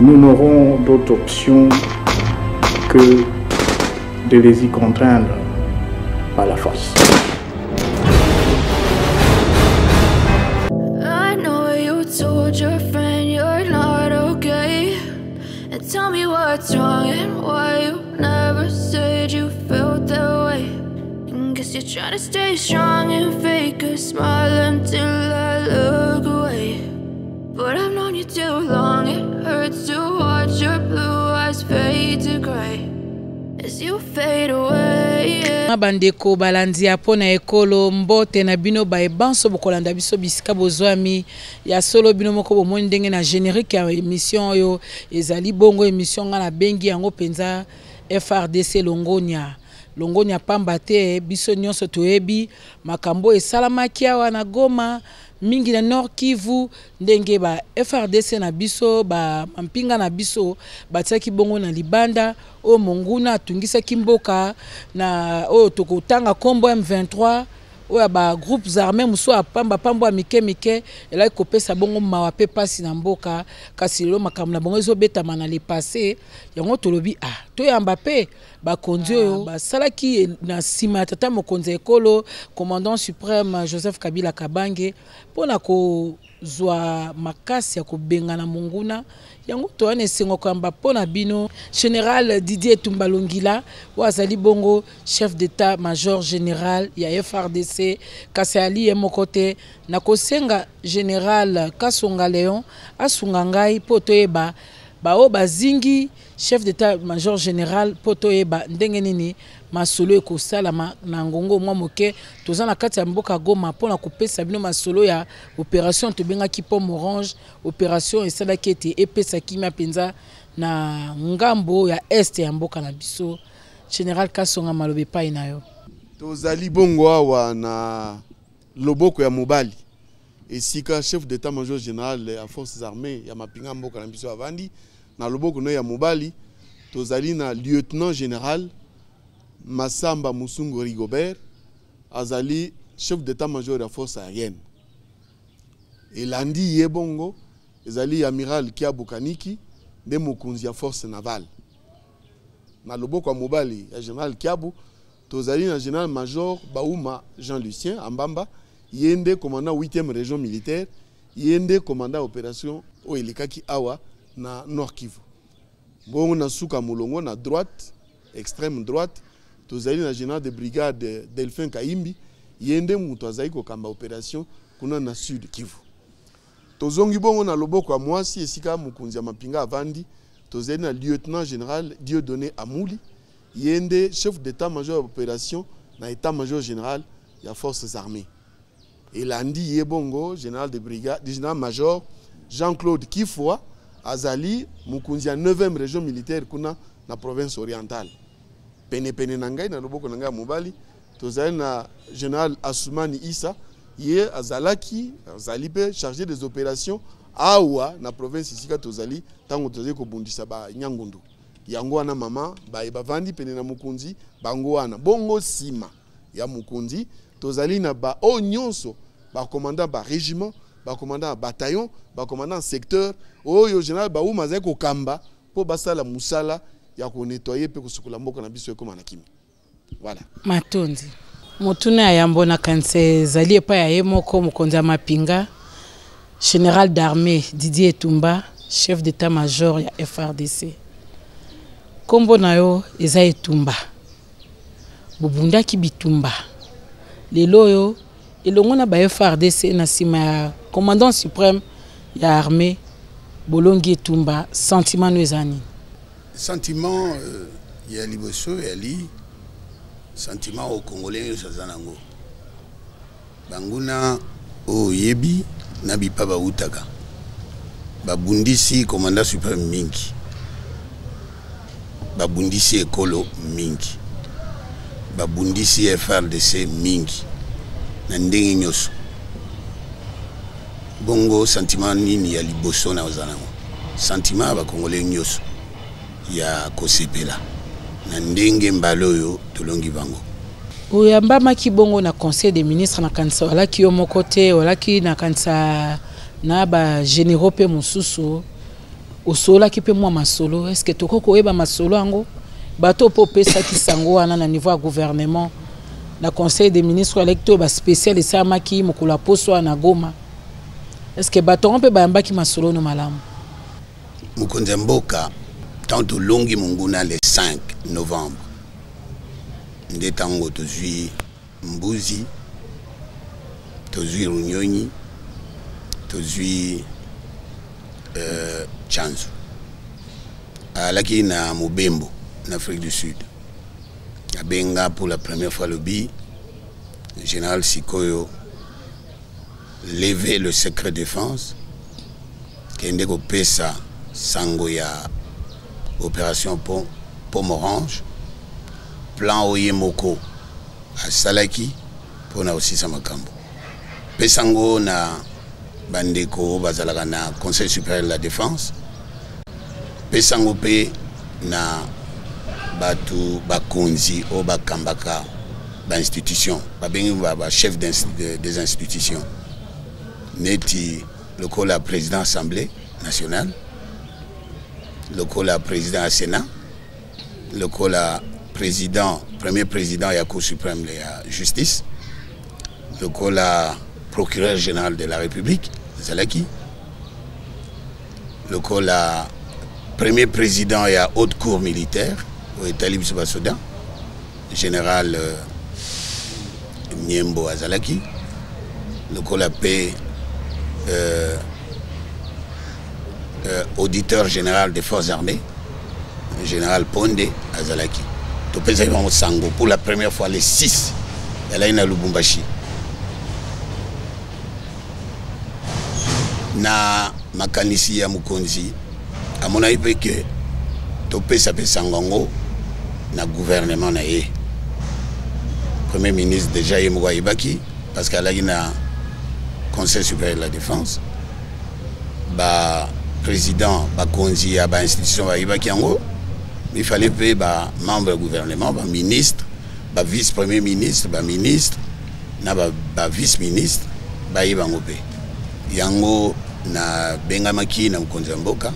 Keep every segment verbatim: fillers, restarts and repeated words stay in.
nous n'aurons d'autre option que de les y contraindre par la force. I know you told your friend you're not okay, and tell me what's wrong and why you never said you felt that way. And guess you're trying to stay strong and fake a smile until I look away. But I've known you too long, it hurts to watch your blue eyes fade to gray as you fade away. Bandeko balandi apona ekolo mbote na bino ba ebanso bokolanda biso bisika bozwami ya solo bino moko bomoni ndenge na générique ya émission yo ezali bongo émission nga na bengi yango penza F R D C Longonia Longonia pamba te biso nyonso toyebi makambo esalamaki awa na Goma mingi na Nord Kivu ndenge ba F R D C na biso ba mpinga na biso batiaki bongo na libanda o monguna atungisa kimboka na o tokotanga kombo M vingt-trois o ba groupes armés muso apamba pambo mike mike ela kopesa bongo mawa pe pasi na mboka kasi lo makambo na bongo ezobetama na le passé yango tolobi ah to yamba pe bakonzi oyo basalaki na sima tata mokonzi ekolo commandant suprême Joseph Kabila Kabange pona ko zwa makasi ya kobenga na monguna yango to ane sengo kamba pona bino général Didier Tumbalongila wazali bongo chef d'état major général ya F R D C kasi ali ye mokote na kosenga général Kasonga Léon asunga ngai poto eba ba o bazingi chef d'état major général poto eba ndenge nini masolo eko salama na ngongo mwa moke toza na kati ya mboka Goma pona kopesa bino masolo ya opération tobenga ki Pomme Orange opération esala kete epesa kimia penza na ngambo ya est ya mboka na biso général Kasonga malobe pai na yo tozali bongo awa na loboko ya mobali esika chef d'état major général ya forces armées ya mapinga mboka na biso avandi na loboko no ya mobali tozali na lieutenant général Massamba Musungu Rigobert azali chef d'état-major ya force aérienne. Elandi yebongo ezali amiral Kiabu Kaniki de mokonzi ya force navale. Na loboko ya mobali ya général Kiabu tozali na général major Baouma Jean-Lucien Ambamba yende commandant huitième région militaire yende commandant opération o elekaki awa na Nord Kivu. Bongo na suka mulongo na droite extrême droite tozali na général de brigade Delphin Kaimbi yende muto azali ko kamba opération kuna na sud Kivu. Tozongi bongo na loboko ya mwasi esika mukunzi ya mapinga avandi tozali na lieutenant général Dieudonné Amouli yende chef d'état-major opération na état-major général ya forces armées. Elandi yebongo général de brigade général major Jean-Claude Kifwa azali mukunzi ya neuvième région militaire kuna na province orientale. Pene pene nangai na loboko nanga mobali tozali na général Assoumani Issa ye azalaki azali pe chargé des opérations awa na province isika tozali tango tozali ko bundisa ba Nyangundu yango wana mama ba bavandi pene na mukunzi bango wana bongo sima ya mukunzi tozali na ba o nyonso ba commandant ba régiment ba commandant bataillon ba commandant secteur oyo général ba uma zeko kamba po basala musala ya ko nettoyer pe kusukula mboka na biso ekoma na kimi. Voilà. Matondi. Motuna ya mbona kanse zali epa ya yemoko mokonzi ya mapinga général d'armée Didier Etumba chef d'état-major ya F R D C. Kombo na yo eza Etumba. Bubundaki bitumba. Lelo yo elongo na ba F R D C na sima ya commandant suprême ya armée Bolongi Etumba sentiment no ezani. Sentiment euh, ya liboso ya li sentiment au Congolais yo sazanango. Banguna o yebi na bipaba utaka. Babundisi commandant suprême mingi. Babundisi ekolo mingi. Babundisi F R D C mingi. Na ndenge nyoso. Bongo sentiment nini ya liboso na ozanango. Sentiment ba Congolais nyoso. Ya kosepela na ndenge mbalo yo tolongi bango uyamba maki bongo na conseil des ministres na kanisa wala ki yo mokote wala ki na kanisa na ba généraux pe mususu osola ki pe mwa masolo est-ce que toko koyeba masolo ango bato po pesa ki sango wana na niveau ya gouvernement na conseil des ministres électoraux ba spécial esama ki mokula poso na Goma est-ce que bato on peut bayamba ki masolo no malamu Mukonzi mboka tanto longi munguna le cinq novembre nde tango tozwi mbuzi tozwi runyonyi tozwi euh, chanzo alaki na Mobembo en Afrique du Sud abenga pour la première fois le bi le général Sikoyo lever le secret défense kende ko pesa sango ya opération Pom Pomme Orange plan Oyemoko à Salaki pour na aussi samakambo pesango na bandeko bazalaka na conseil supérieur de la défense pesango pe na batu bakonzi o bakambaka ba institution ba bengi ba chef des institutions neti le la président assemblée nationale le la président Sénat le la président premier président ya Cour suprême de la justice le la procureur général de la République Zalaki le la premier président ya haute cour militaire au Talib Soudan général euh, Niembo Azalaki le la paix euh, euh, auditeur général des forces armées général Pondé Azalaki topesa bango sango pour la première fois les six elle a na Lubumbashi na makanisi ya Mukonzi amona ipe que topesa pesa ngongo na gouvernement na ye premier ministre déjà yemwa ibaki parce qu'elle a na conseil supérieur de la défense ba président ba konzi ya ba institution ba ibaki yango il fallait payer ba membre du gouvernement ba ministre ba vice premier ministre ba ministre na ba, ba vice ministre ba ibango pe yango na bengamaki na Mukonzi mboka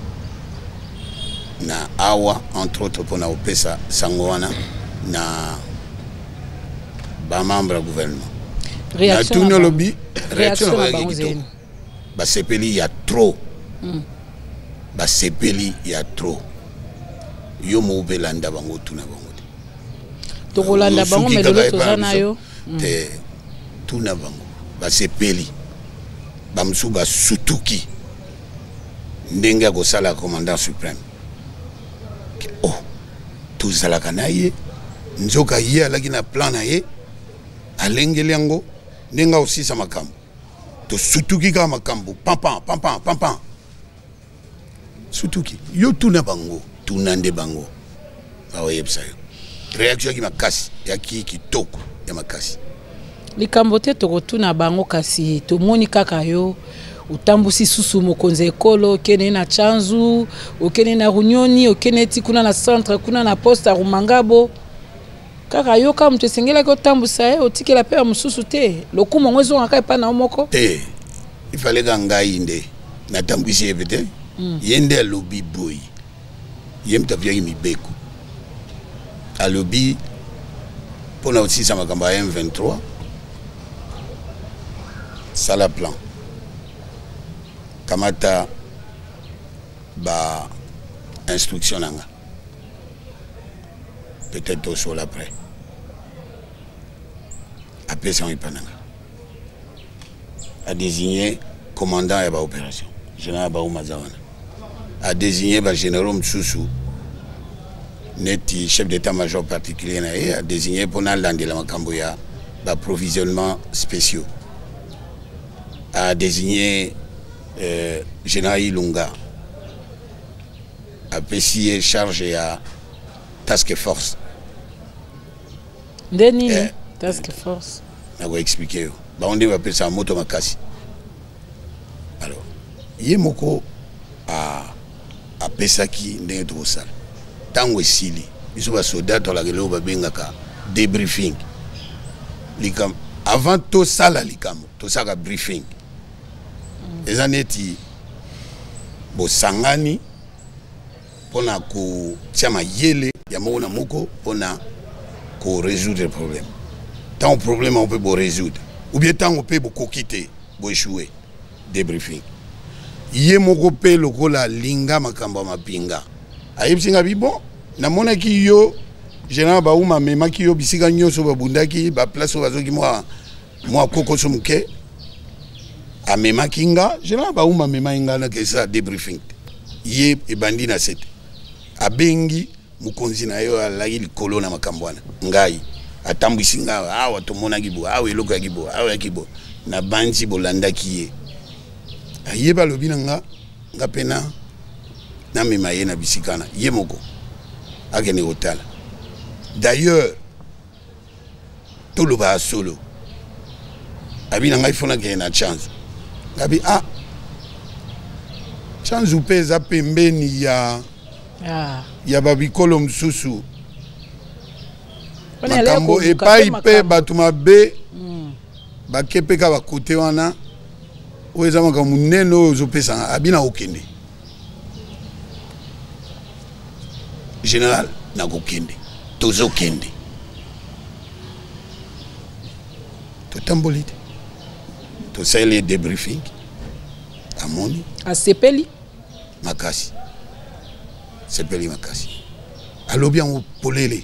na awa entre autres pour na opesa sangoana na ba membre du gouvernement réaction na lobby réaction na bango ba sepeli ya trop mm. ba sepeli ya trop yo mo belanda bango tuna bango to kolanda bango melelo tozana yo te tuna bango ba sepeli ba msuba sutuki ndenge ko sala commandant suprême oh tuzalaka na ye nzoka ye alaki na plan na ye alengeli yango ndenge aussi sa makambo to sutuki ka makambo pampan pampan pampan sutuki yo tuna bango tuna nde bango awayebisa yo réaction ki makasi ya ki kitoko ya makasi likambo te tokotuna bango kasi tomoni kaka yo utambusi susu Mokonzi ekolo okene na chanzu okene na runyoni okene ti kuna na centre kuna na poste Rumangabo kaka yo kama mtu esengela ko tambusa ye otikela pe mususu te lokumo ngwezo ngaka pa na omoko te ifale ngai nde na tambusi ebete mm. yende lobi boy yemta vya mibeko alobi pona aussi sa makamba M vingt-trois sala plan kamata ba instruction nanga peut-être au sol après après ça il pananga a désigné commandant et ba opération général Baouma Zawana a désigné ba général Msusu neti chef d'état-major particulier na a désigné pour nalande la makambo ya ba provisionnement spéciaux a désigné euh, général Ilunga a payé charge à task force Deni eh, task force na go expliquer ba on dit va ça moto makasi alors yemoko a a pesaki ndenge to sala tango esili biso ba soldat to la gelo ba bengaka débriefing likam avant to sala likam to saka briefing mm. ezaneti bosangani pona ko tiama yele ya mona moko pona ko résoudre le problème. Tant au problème on peut le résoudre ou bien tant on peut beaucoup quitter pour échouer. Débriefing yé moko pe lokola linga makamba mapinga ayebsinga bibo na mona ki yo général bauma mema ki yo bisika nyoso babundaki ba place bazoki moi moi koko somuke a mema kinga général bauma mema inga na kesa débriefing yé e bandi na sete abengi mukonzi na yo alagi likolo na makambwana ngai atambwisinga awa tomona kibo awa eloko ya kibo awa ya kibo na banzi bolanda kiye ayeba lobi nga nga pena na mema ye na bisikana ye moko akene otala. D'ailleurs tout le ba solo abina ngai fona ke na chance ngabi ah chance upeza pembeni ya ah ya babikolo msusu makambo epai pe batuma be mm. bakepeka bakote wana oeza makambo neno ozopesa abina okende général nakokende tozokende totamboli te tosali débriefing amoni asepeli makasi sepeli makasi alobi yango polele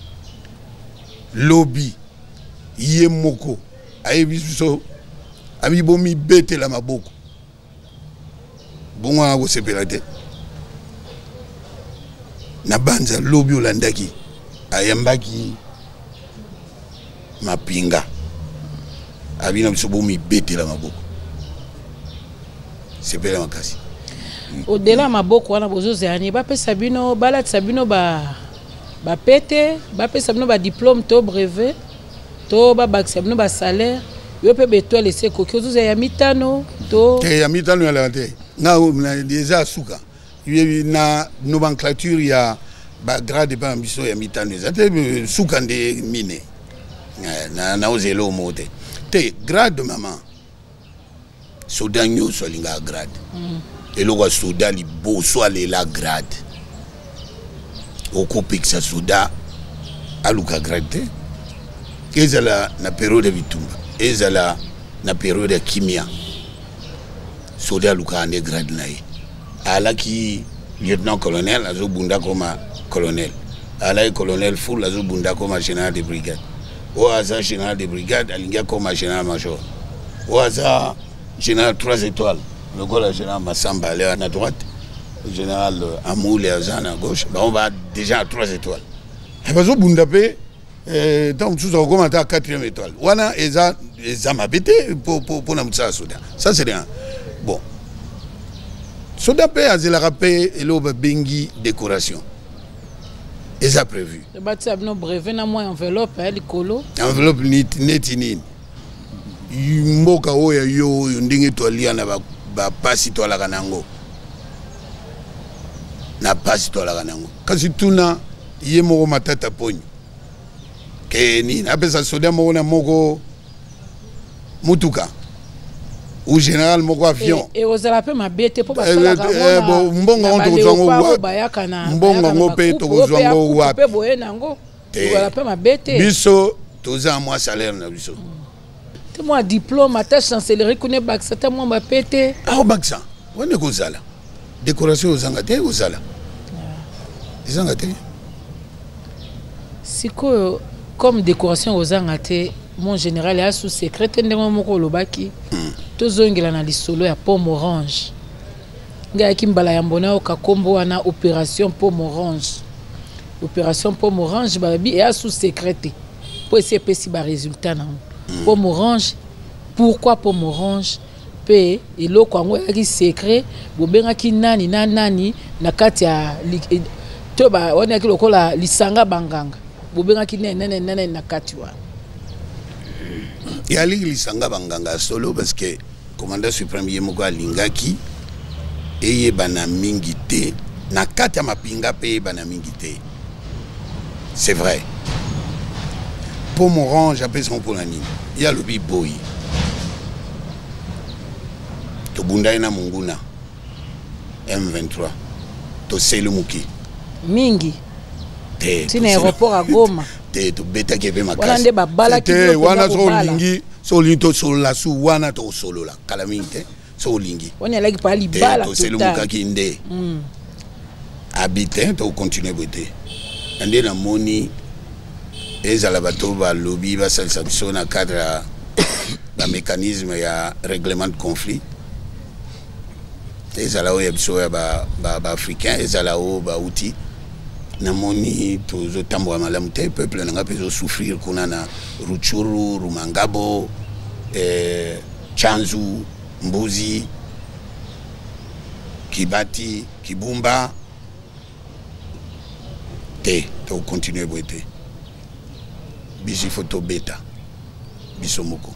lobi ye moko ayebi biso abibomi betela maboko bongo na kosepela te na banza lobi olandaki ayambaki mapinga abina biso bomi betela maboko sepela makasi au-delà maboko wana bozozani bapesa bino balatisa bino ba bapete bapesa bino ba diplôme to brevet to babakisa bino ba salaire yo pe beto laisser koki ozoza ya mitano to te ya mitano ya la te nga déjà suka na nomenclature ya ba grade ba ambition ya mitano ezate suka nde mine na na ozelo mote te grade mama soda nyonso alinga grade mm. eloko soda liboso alela grade okopekisa soda aluka grade te ezala na periode bitumba ezala na periode ya kimia soda aluka ande grade na ye alaki lieutenant colonel azobunda koma colonel alaki colonel full azobunda koma général de brigade o aza général de brigade alingia koma général major o aza général trois étoiles le gola général Massamba aller à droite le général Amoul et Azan à gauche bah on va déjà à trois étoiles et bazobunda pe euh donc tout ça commence à quatrième étoile wana eza eza mabete pour pour pour na mutsa soda ça c'est rien bon soda pe azela rapé et lo bengi décoration eza prévu le bâti abno brevet na moi enveloppe à likolo enveloppe neti nini mboka oya yo ndingi tolia na ba, ba pasi to la kanango na pasi to la kanango kasi tuna ye moko matata ponyo ke ni na pesa soda moko na moko mutuka ou général moko avion et aux ala pe mabete po basala ka eh bon mbonga on to zongo wa mbonga ngope to zongo wa pe boye nango ala pe mabete biso toza moi salaire na biso moi diplôme à chancellerie connaît baksa ta moi ba pété ah baksa on est kozala décoration aux angate kozala les angate siko comme décoration aux angate mon général est sous secrétaire ndemo moko lobaki to zongela na lisolo ya pomme orange nga kimbala ya mbona o kakombo wana opération pomme orange opération pomme orange babi est sous secrétaire pour essayer pesi ba résultat na pomme orange pourquoi pomme orange pe eloko yango yaki secret bobengaki nani na nani na kati ya to ba wana yaki lokola lisanga banganga bobengaki nene nene na kati wa ya lisanga banganga solo parce que commandant suprême yemoko alingaki eye bana mingi te na kati ya mapinga pe bana mingi te c'est vrai. Pomme orange appelle son pour la nini. Il y a le biboy. To bunda ina munguna. M vingt-trois to Selumuki mingi te tina aéroport à Goma te to beta kepe makasi wana nde babala ki te wana so lingi so linto so la su wana to solo la kalaminte so lingi on est là qui parle bala to Selumuka ki nde mm. habiter to continuer bote ande na moni ezala bato ba lobby ba salsa biso na cadre la mécanisme ya règlement de conflit ezala o biso ya ba ba africain ezala o ba outil na moni tozo tambo malamu te peuple nga pezo souffrir kuna na Ruchuru Rumangabo eh Chanzu Mbuzi Kibati Kibumba te to continuer boite bisi photo beta bisomoko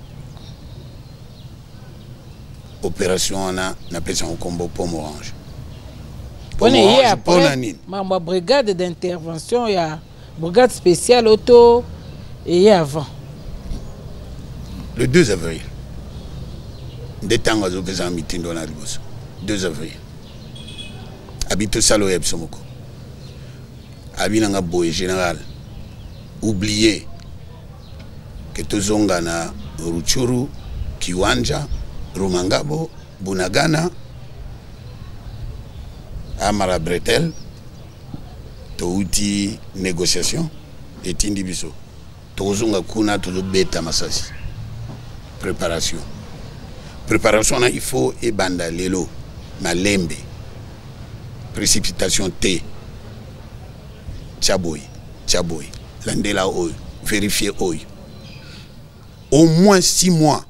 opération na na pesa un combo pomme orange on est hier après ma brigade d'intervention ya brigade spéciale auto et avant le deux avril des temps azo pesa meeting dans la Liboso deux avril habito salo ya bisomoko abinanga boy général oublié que tozonga na Ruchuru Kiwanja Rumangabo Bunagana Amara Bretel touti négociation etindi biso tozonga kuna tozo beta masasi préparation préparation na il faut e banda lelo malembe précipitation T Tchaboy Tchaboy landela oyo vérifier oyo au moins six mois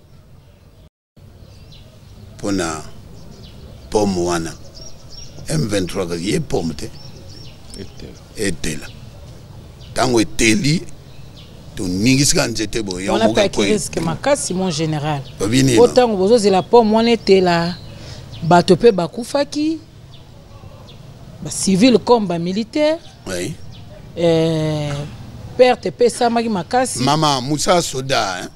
pour na pomme wana M vingt-trois ka ye pomme te etela tango eteli to ningisika nzete boy on a pas qui risque makasi mon général autant bozo zela pomme wana etela bato pe bakufaki ba civil comme ba militaire oui eh perte pesa maki makasi mama Moussa soda hein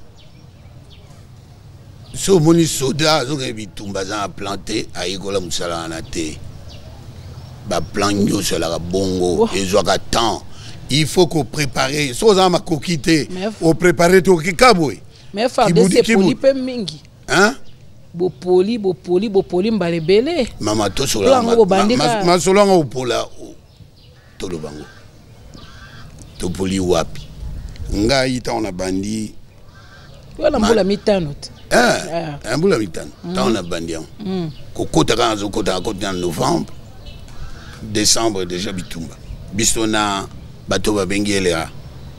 so moni soda zo ke bitumba za planter ayikola musala na te ba plan nyo la bongo ezwaka temps il faut qu'on prépare so za ma kokite au préparer to kikaboy mais fa de se poli pe mingi hein bo poli bo poli bo poli mbalebele mama to so la ma so la ngo pola to lo bango to poli wapi nga ita on a bandi wala mbula mitano eh un mbula mitano ta on a bandi on kokota ka zo kota ko en novembre décembre déjà bitumba bisona bato ba bengielera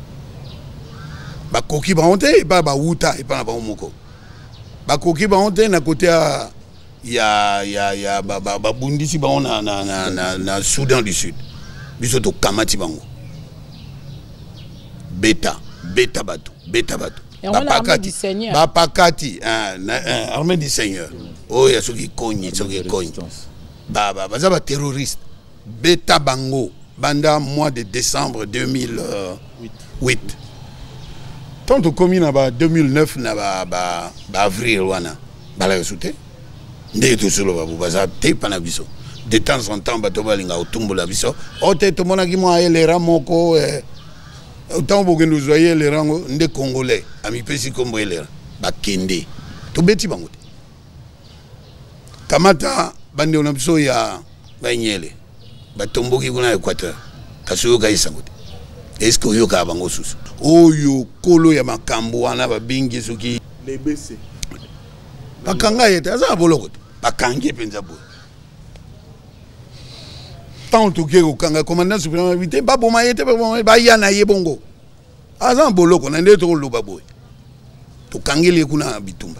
ba koki ba honte ba ba uta et pas ba moko ba koki ba honte na côté ya ya ya ba ba bundisi ba na na na na Soudan du Sud biso to kamati bango beta beta bato beta bato bapakati bapakati armée du Seigneur oh ya soki konyi soki konyi ba ba ba za terroriste beta bango banda mois de décembre deux mille huit tant que commis na ba deux mille neuf na ba ba avril wana bala soute ndé to solo ba baza te pana biso de temps en temps bato balinga otumbola biso o te to mona ki mo ayelera moko eh autant que nous voyons les rangs des Congolais, amis pesi comme les ba kende, to beti bango. Kamata bande on abso ya ba nyele, ba tomboki kuna Équateur, kasuyo ka isangote. Est-ce que yo ka bango susu? Oyo kolo ya makambo wana ba bingi suki les B C. Ba kanga yete aza boloko, ba kangi penza bo. Tant que au kanga commandant suprême vite ba boma yete ba yana ye bongo azan boloko na ndeto lo baboy to kangeli kuna bitumba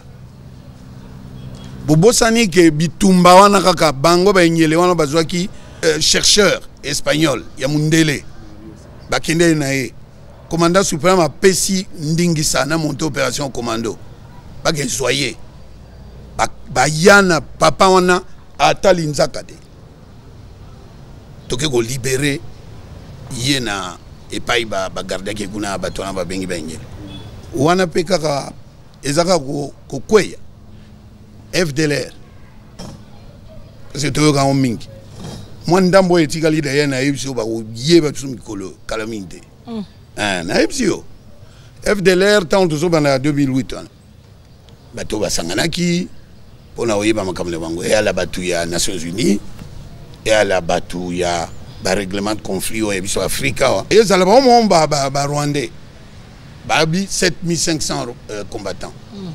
bobosani ke bitumba wana kaka bango ba nyele wana bazwaki euh, chercheur espagnol ya mundele bakende na ye commandant suprême a pesi ndingisa na monte opération commando ba ke soyer ba yana papa wana atali nzaka de toke ko libérer yena et pas ba ba garder ke kuna ba tona ba bengi bengel wana peka ka ezaka ko ko kweya F D L R parce que toyoka ngo mingi moi ndambo etikali da yana yebso ba yeba tsu mikolo calamité ah na yebso F D L R tant to bana deux mille huit bato basanganaki pona oyeba makamle bango et à la batu ya Nations Unies et à la batu ya ba règlement de conflit au ebiso Afrika et ça la ba mo ba ba Rwandais ba bi sept mille cinq cents euh, combattants mm.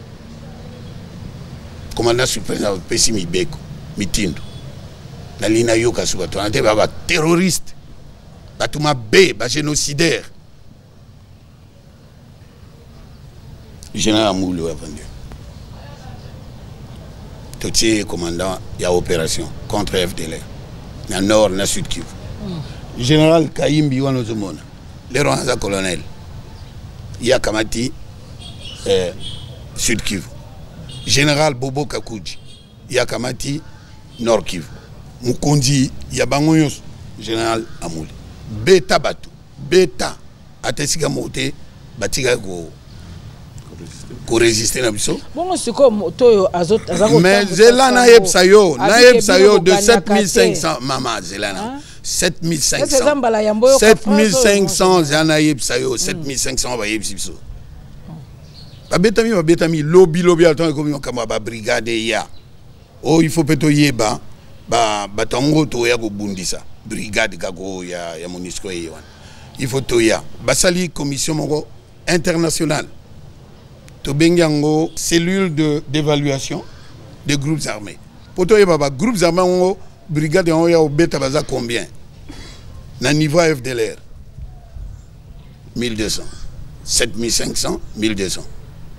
Commandant suprême Pesimi Beko Mitindo na lina yoka suba to ante ba terroriste batu mabe ba génocidaire général Amoulou a vendu tout est commandant il y a opération contre F D L R na nord na sud Kivu mm. Général Kayimbi wanozomona les rangs colonel il y a Kamati euh, sud Kivu Général Bobo Kakuji il y a Kamati nord Kivu Mukonzi il y a Bangoyos Général Amouli beta batu beta atesika moté batika go ko résister na biso bon c'est comme toyo azot azako mais zelana yebsa yo na yebsa yo de sept mille cinq cents mama zelana sept mille cinq cents sept mille cinq cents zana yebsa yo sept mille cinq cents ba yebsi biso ba betami ba betami lobby lobby aton ko mi kama ba brigade ya oh il faut peto yeba ba batango to ya ko bundisa brigade kako ya ya MONUSCO yewan il faut to ya basali commission moko internationale to bengango cellule de d'évaluation des groupes armés poto ye baba groupes armés ngo brigade en ya obeta baza combien na niveau F D L R mille deux cents sept mille cinq cents mille deux cents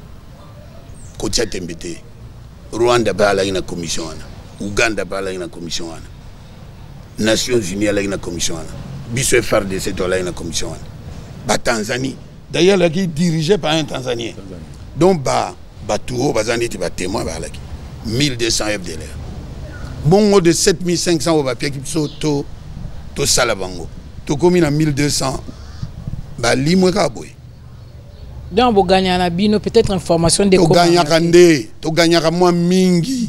kotia tembete Rwanda ba la ina commission ana Uganda ba la ina commission ana Nations Unies la ina commission ana biso F R D C to la ina commission ana ba Tanzanie d'ailleurs là qui dirigé par un Tanzanien donc bah bah tout bazani ti ba témoin ba laki mille deux cents F D L R bongo de sept mille cinq cents au papier qui to to salabango to komi na mille deux cents ba limwe ka boy donc bo gagner na bino peut-être information de comment to gagner kande to gagner ka moi mingi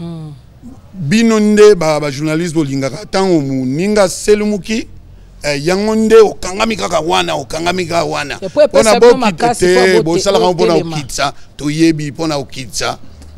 bino nde ba ba journaliste bolinga ka tango mu ninga selumuki yangonde okangami kaka wana okangami kaka wana pona bokite bo sala ka pona okitsa to yebi pona okitsa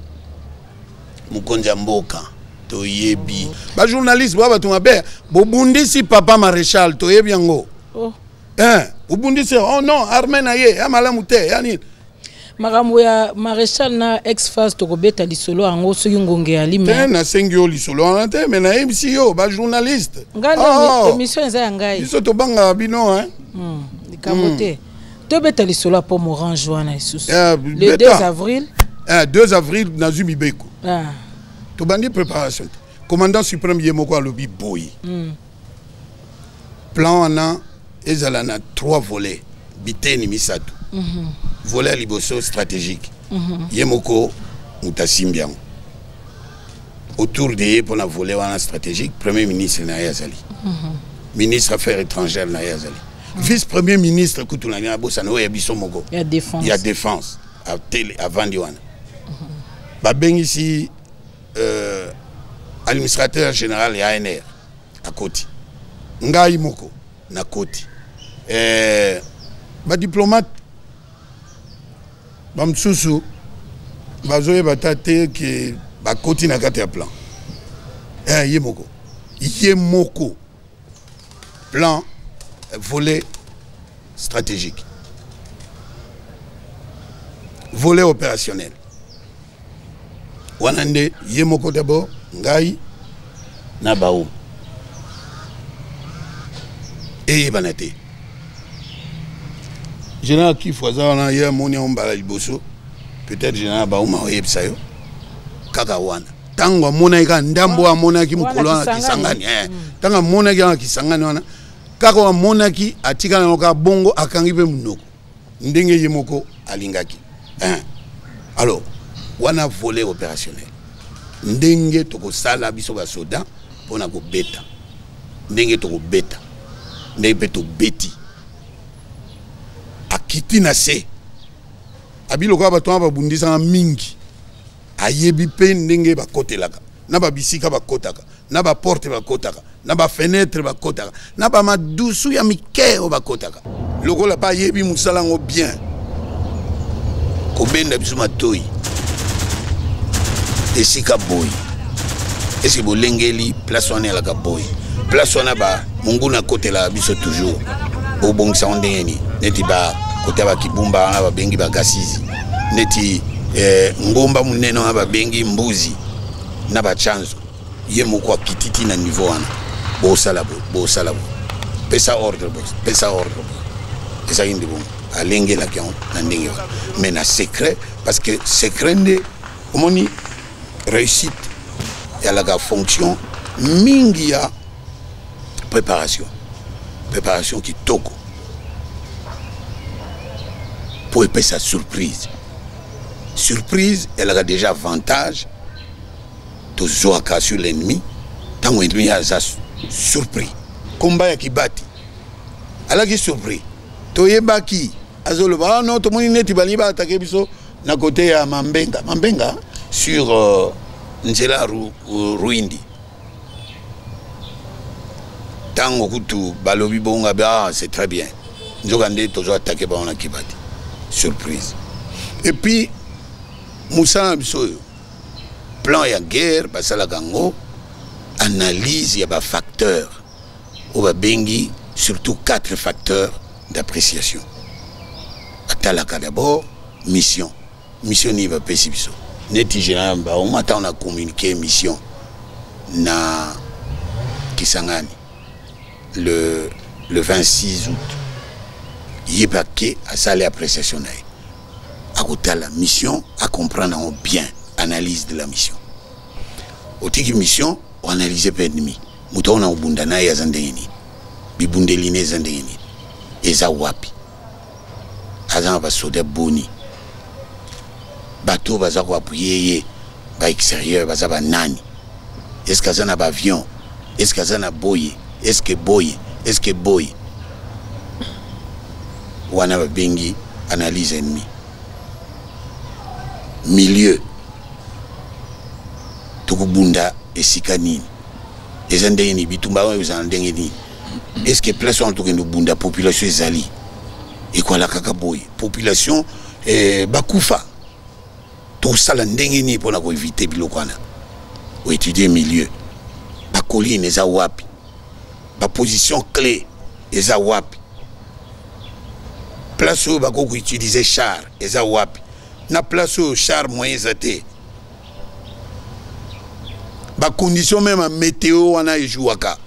mukonja mboka to yebi ba journaliste ba bato mabe bo bundisi papa maréchal to yebi yango oh eh bo bundisi oh non armée na ye ya malamu te yani makambo ya maréchal na ex-face to kobeta lisolo ango soki ngonge ya limi te na sengi yo lisolo ana te mais na M C O ba journaliste ngana émission eza ya ngai biso to banga bino hein hmm dikamote to beta lisolo po Morange wana isusu le deux avril eh deux avril na Zumi Beko ah to bandi préparation commandant suprême Yemoko alobi boy plan ana ezala na trois volets biteni misato mhm volet liboso stratégique mm-hmm. Yemoko mutasimbiang autour de pour la volet wana stratégique premier ministre na yazali mm-hmm. ministre affaires étrangères na yazali mm-hmm. vice premier ministre kutuna na bossa no ya biso moko ya défense ya défense à télé avant di wana mm-hmm. ba bengisi euh administrateur général ya A N R à Koti ngai moko na Koti euh ba diplomate bamsusu bazoye batate ke bakoti na kati ya plan eh Yemoko Yemoko plan volet stratégique volet opérationnel wanande Yemoko d'abord ngai na baou et banate général qui faisait on a hier moni on bala liboso peut-être général ba uma oyebsa yo kaka wana tango mona ika ndambo amona ki mukolo na kisangani eh tanga mona ki kisangani wana kaka mona ki atika na ka bongo akangi pe munoko ndenge Yemoko alingaki eh alors wana volet opérationnel ndenge toko sala biso ba soda pona ko beta ndenge toko beta ndenge beto beti akiti na se abiloko bato ba bundisa mingi ayebi pe ndenge ba kotelaka na ba bisika ba kotaka na ba porte ba kotaka na ba fenêtre ba kotaka na ba madusu ya mike o ba kotaka lokola ba yebi musala ngo bien ko benda biso matoi esika boy esi bolengeli place wana la ka boy place wana ba munguna kote la biso toujours o bongisa ondeni neti ba kote ba kibumba na ba bengi ba gasizi neti eh, ngomba munene na ba bengi mbuzi na ba chanzo ye moko kititi na niveau wana bo sala bo bo sala bo pesa ordre bo pesa ordre bo esa indi bon alenge la kion na ndenge mais na secret parce que secret nde omoni réussite et la fonction mingi ya préparation préparation qui toko pour épais sa surprise surprise elle a déjà avantage de zoaka sur l'ennemi tant l'ennemi a surpris combat ya kibati ala ki surpris to yebaki azolo ba non to moni neti bali ba attaquer biso na côté ya Mambenga Mambenga sur euh, Nzela Ru, Ruindi tango kutu balobi bonga ba c'est très bien nzokande tozo attaquer ba on a kibati surprise et puis Moussa biso plan ya guerre basala gango analyse ya ba facteurs ou ba bengi surtout quatre facteurs d'appréciation atalaka d'abord mission mission ni va pesi biso neti général ba on attend on a communiqué mission na Kisangani le le vingt-six août yebake a salé appréciation na à la mission à comprendre bien analyse de la mission otiki mission on analyser pe ennemi mutaona ubunda na ya zandeni bibundeline zandeni eza wapi azana ba soda boni bateau baza ko appuyer ba extérieur baza ba nani est-ce que azana ba avion est-ce que azana boye est-ce que boye est-ce que boye wana ba bengi analyse ennemi milieu tukubunda esika nini ezandenge ni bitumba wa ezandenge ni est-ce que place on tukendo bunda population ezali ekwala kaka boy population eh bakufa tout ça la ndenge ni pona ko éviter bilokwana ou étudier milieu ba colline eza wapi ba position clé eza wapi place où ba ko utiliser char eza wapi na place au char moyen zate ba condition même en météo wana ejouaka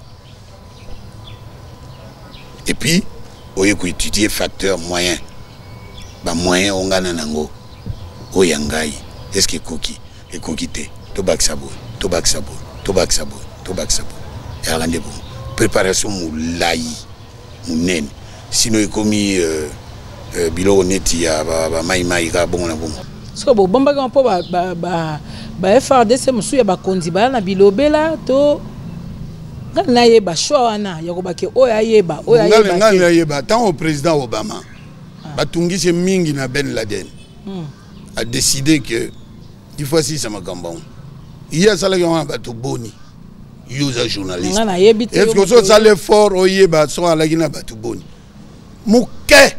et puis oye ko étudier facteur moyen ba moyen ongana nango oyangai est-ce que koki et kokité to bak sabo to bak sabo to bak sabo to bak sabo et rende bon préparation moulai munen sinon ekomi euh, Euh, bilo neti ya ba, ba mai mai ka bongo na bongo so bo bomba ka mpo ba ba ba, ba F R D C musu ya ba konzi ba na bilobela to ngana yeba showa wana ya ko ba ke oya yeba oya yeba ngana yeba tant au président Obama ah. Batungise mingi na Ben Laden hmm. a décidé que il faut si ça makamba il y a ça là qui ba to boni user journaliste est-ce que ça ça l'effort oyeba so ala gina ba to boni muke.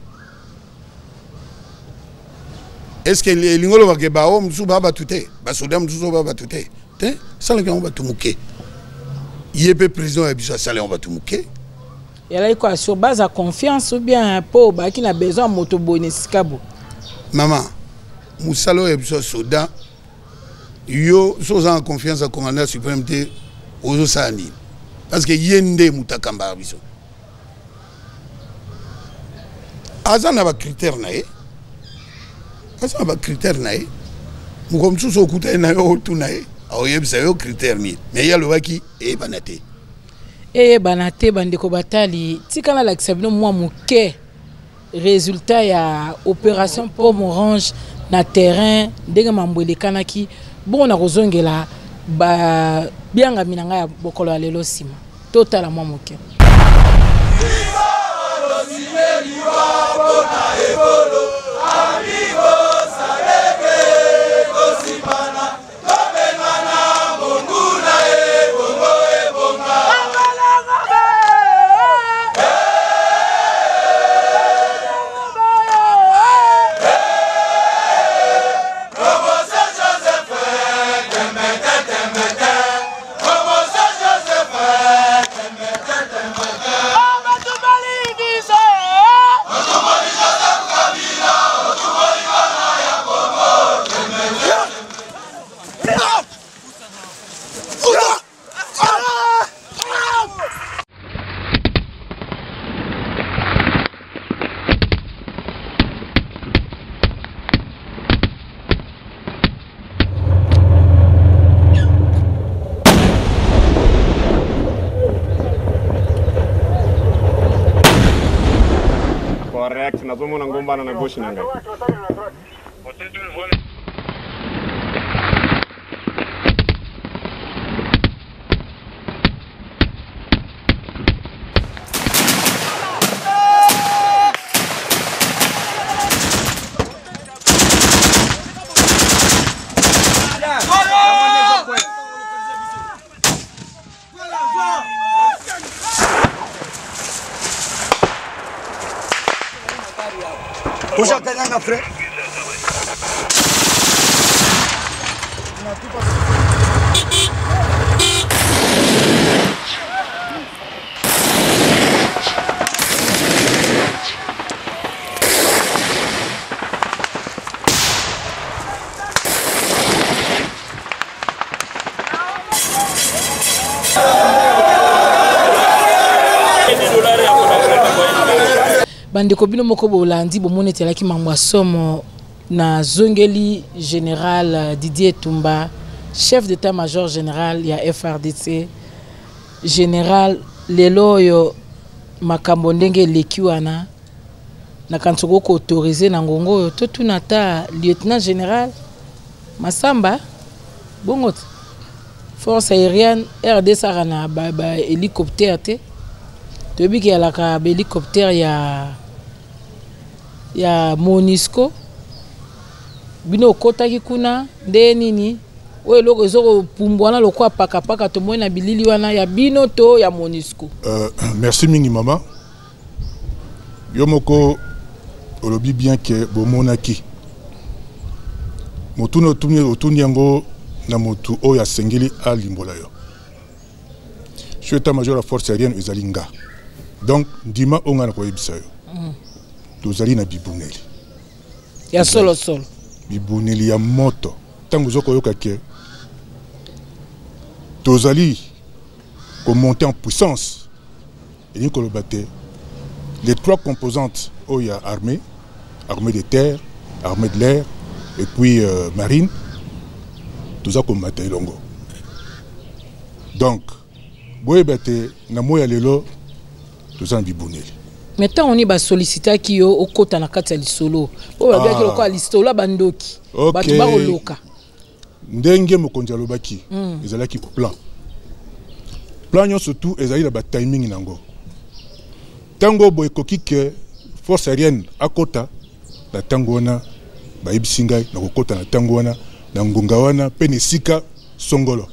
Est-ce que les lingolo va que ba o msu ba batute ba soda msu ba batute te ça le on va tout mouquer yépe président et biso ça on va tout mouquer et là quoi sur base à confiance ou bien po ba qui n'a besoin moto bonesikabo maman musalo et biso soda yo so en confiance à commandant suprême te ozo sani parce que yende mutakamba biso azana ba critère na e ça va critère nae mu comme tout so kuta na yo tout nae au yebisa yo critère ni mais ya lo waki e banate e banate bandeko batali tikana la kisabino moi muke résultat ya opération Pomme Orange na terrain ndenge mambwele kanaki bon na kozongela ba bianga minanga ya bokolo ya lelo sima total moi muke Amigo, sabe que cosipana, no vengan a react na zo mona ngomba na gauche na ngai. Puxa a frente. Bandeko bino moko bolandi bomone telaki mamwa somo na zongeli général Didier Tumba, chef d'état-major général ya F R D C, général lelo yo makambo ndenge lekiwana na kantsoko ko autoriser na ngongo yo to tunata lieutenant général Masamba bongot force aérienne R D C na ba, ba hélicoptère te to biki ya la ka hélicoptère ya ya Monisco bino kotaki kuna nde nini oyo loko ezoko pumbwana lokwa paka paka to mona bilili wana ya bino to ya Monisco. Euh, merci mingi mama. Yo moko olobi bien que bomonaki. Motuno tuni otuni yango na motu oyo asengeli alimbola yo. Je suis état-major la force aérienne ezalinga. Donc ndima onga na koyebisa yo. Mm. Tozali na bibuneli ya solo solo bibuneli ya moto tango zoko yoka ke tozali ko monter en puissance et ko lobaté les trois composantes o ya armée armée de terre armée de l'air et puis euh, marine toza ko mater longo donc boye baté na moya lelo toza bibuneli. Maintenant on y ba solliciter ki yo okota na kati ya lisolo. O ba bia ki lokwa lisolo bandoki. Batu ba oloka. Ndenge mokonzi alobaki ezalaki plan. Plan nyo surtout ezali na ba timing nango. Tango boy koki ke force aérienne akota na tango wana ba ibisingai na kokota na tango wana na ngonga wana pene sika songolo.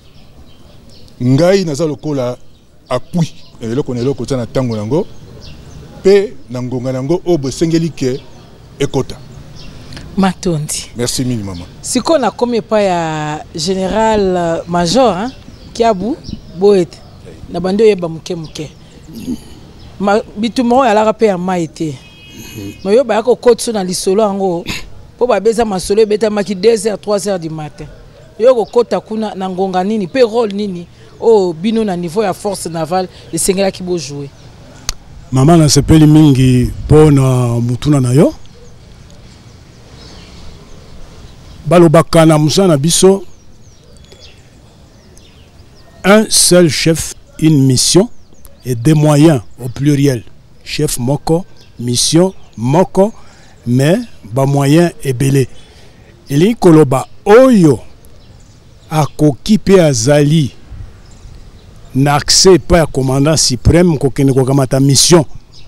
Ngai naza lokola appui eloko na eloko na tango nango. Pe nangonga nango obo sengeli ke ekota. Matondi. Merci mille maman. Siko na komi pa ya général major hein Kiabu Boet na bando yeba muke muke. Ma bitumo ya la pe ya maite. Ma yo ba yako kotso na lisolo ngo po ba beza masolo beta maki deux heures trois heures du matin. Yo ko kota kuna na ngonga nini pe rôle nini o bino na niveau ya force navale le sengela ki bo jouer. Maman na sepeli mingi po na mutuna na yo. Balobaka na musana biso. Un seul chef, une mission et des moyens au pluriel. Chef moko, mission moko, mais ba moyen ebele. Eli koloba oyo akoki pe azali n'accès pas à commandant suprême kokene kokamata mission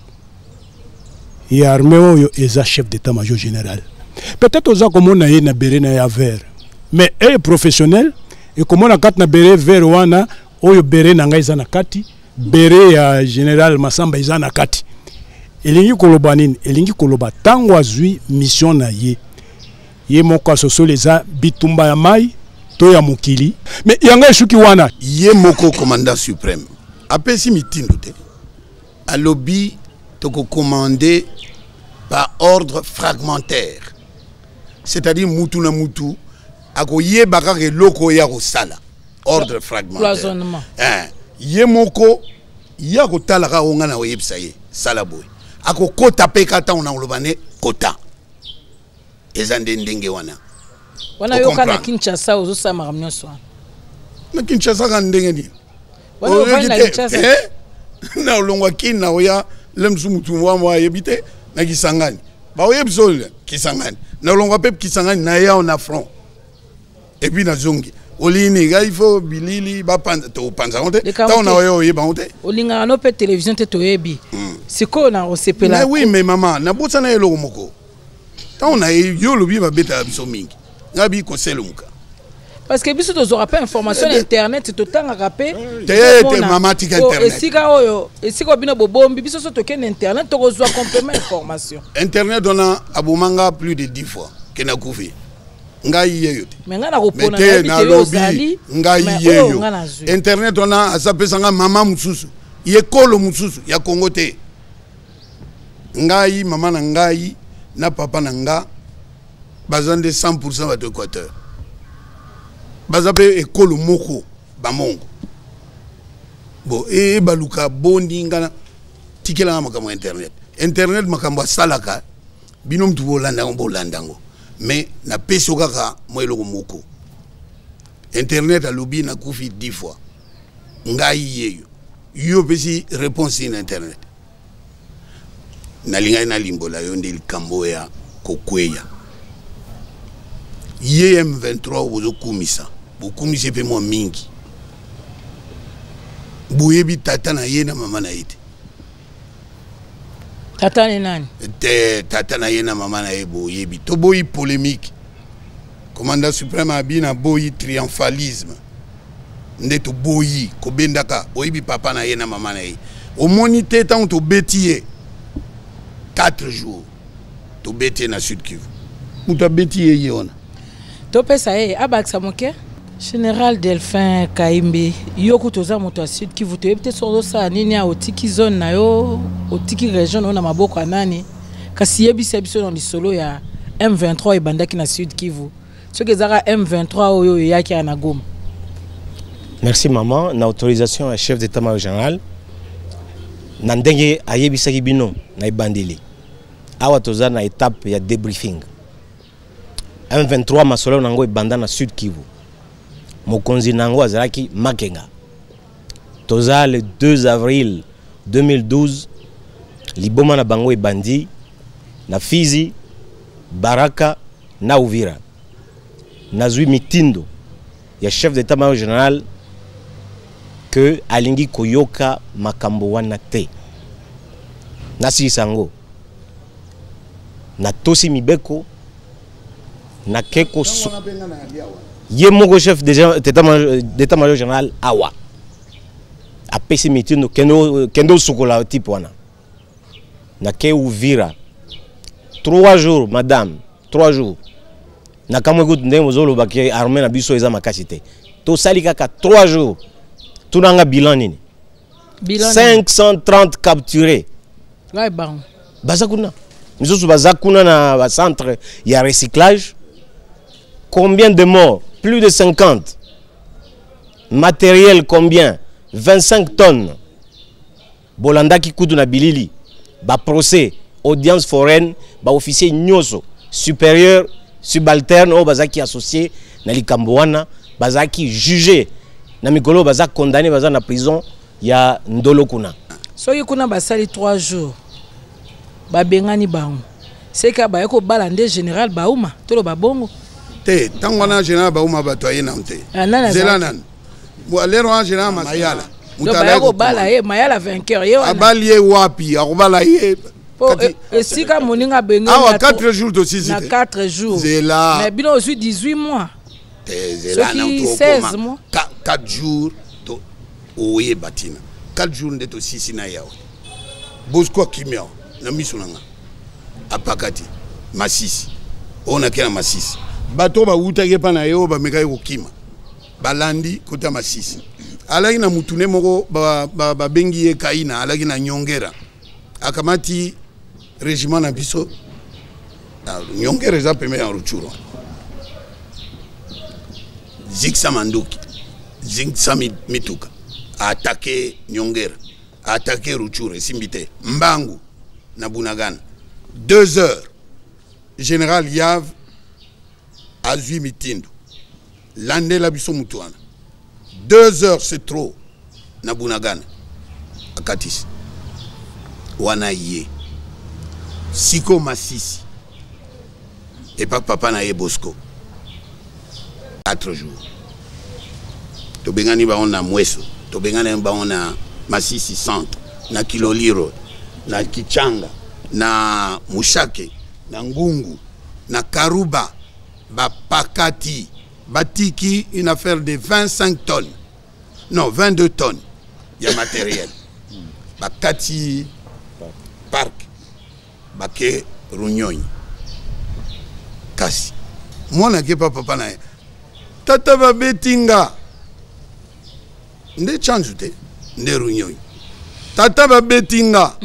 et armée oyo eza chef d'état-major général. Peut-être oza komona ye na bere na ya vert, mais elle est professionnel et komona kat na bere vert wana oyo bere na ngai eza na kati bere ya général Masamba eza na kati. Elingi koloba nini? Elingi koloba tango azui mission na ye ye moko asoso leza bitumba ya mai to ya mukili mais yanga shuki wana ye moko commandant suprême apesi mitindo te alobi toko commander par ordre fragmentaire, c'est-à-dire mutu na mutu ako ye baka ke loko ya ko sala ordre fragmentaire hein ye moko ya ko tala ka onga na oyebisa ye sala boy ako kota pe kata ona olobane kota ezande ndenge wana wana yoka na Kinshasa ozo sama ramnyoso na Kinshasa kan ndenge ni wana yoka na Kinshasa na longwa kina oya lemsu mutu wa mo yebite na Kisangani ba oye biso Kisangani na longwa pe Kisangani na ya on a front et puis na zongi olini ga il faut bilili ba panza to panza onte ta on a oyo ye ba onte olinga no pe télévision te toyebi siko na osepela mais oui mais maman na botsa na eloko moko ta on a yo lobi ba beta biso mingi ngabi ko selumuka parce que biso tozora pas information internet totanga rapé te maman tika internet esika oyo esika bino bobombi biso so tokene internet tokozwa complément information internet dona abomanga plus de dix fois que na kufi ngai yeyo mais ngana kopona na vidéo zali ngai yeyo internet dona asapesanga mama mususu yekolo mususu ya Congo te ngai mama na ngai na papa na nga bazande cent pour cent de Équateur bazape ekolo moko bamongo bo e baluka bondi ngana tikela makambo internet internet makambo salaka bino mtu bolanda ngo bolanda ngo mais na peso kaka moyelo moko internet alobi na kufi dix fois ngai yeyo yo pesi réponse in internet na linga na limbola yo ndeli kambo ya kokweya ye M vingt-trois bozo kumisa bokumisa pe mo mingi boyebi tata na ye na mama na ite tata ni nani te tata na ye na mama na ye boyebi to boyi polémique commandant suprême abina boyi triomphalisme ndeto boyi ko bendaka boyebi papa na ye na mama na ye au monité tant to betiye quatre jours to betiye na Sud Kivu muta betiye yona to pesa e abaksa moke Général Delphin Kaimbe yoko toza moto a Sud Kivu to peut-être sur ça nini a otiki zone na yo otiki région na maboko anani kasi yebisa biso dans lisolo ya M vingt-trois ebandaki na Sud Kivu ce que zara M vingt-trois oyo yaki na Goma. Merci maman na autorisation à chef d'état-major général na ndenge ayebisa bino na ebandeli awa toza na étape ya débriefing M vingt-trois masolo nango ebanda na Sud Kivu mokonzi nango azalaki Makenga toza le deux avril deux mille douze liboma na bango ebandi na Fizi Baraka na Uvira nazwi mitindo ya chef d'état-major général que alingi koyoka makambo wana te nasi sango na tosi mibeko na keko su... ye moko chef d'état-major général awa apesi mitindo kendo kendo sukola type wana na ke Uvira trois jours madame trois jours na kamwe kutu ndenge mozolo baki armée na biso eza makasi te to sali kaka trois jours tunanga bilan nini cinq cent trente capturés ouais bon bazakuna misosu bazakuna na ba centre ya recyclage. Combien de morts? Plus de cinquante. Matériel combien? vingt-cinq tonnes. Bolanda ki kudu na bilili. Ba procès, audience foraine, ba officier nyoso, supérieur, subalterne, o bazaki associé, na likambo wana, bazaki jugé, na mikolo bazaki condamné, bazaki na prison, ya ndolo kuna. So yi kuna basali trois jours. Ba bengani baum. C'est ka ba yako balande général Bauma, tolo ba bongo. Te tangwana général Bauma batoye namte. Zelanan. Bo alero en général Mayala. Mutala ko bala ye Mayala vainqueur ye wana. Abali wapi, akobala ye. Et si ka moninga benga. Ah quatre jours de six. Na quatre jours. Zela. Mais bino aussi dix-huit mois. Te zela na to seize mois. quatre jours to oye batina. quatre jours ndeto six na yawo. Bosko kimia na misunanga. Apakati Masisi. On a kena Masisi. Bato ba utake pa na yo ba mekai ko kima. Balandi kota Masisi. Alaki na mutune moko ba ba, ba bengi ye kaina alaki na Nyongera. Akamati régiment na biso. Nyongera za peme ya Ruchuru. Ziksa Manduki. Ziksa Mituka. Attaquer Nyongera. Attaquer Ruchuru simbite. Mbangu na Bunagana. Deux heures. Général Yav a zui mitindo. L'année la biso mutuana. Deux heures c'est trop. Na Bunagana. Akatis. Wana ye. Siko Massisi. Et pas papa na ye Bosco. Quatre jours. Tobengani ba on na Mweso. Tobengani ba on na Massisi Centre. Na Kiloliro. Na Kichanga. Na Mushake. Na Ngungu. Na Karuba. Ba Pakati. Batiki, une affaire de vingt-cinq tonnes. Non, vingt-deux tonnes. Il y a matériel. Bakati Park. Baké Rougnoy. Kasi. Moi, je n'ai pas papa. Tata va betinga. Nde chanjute. Nde Rougnoy. Tata va betinga.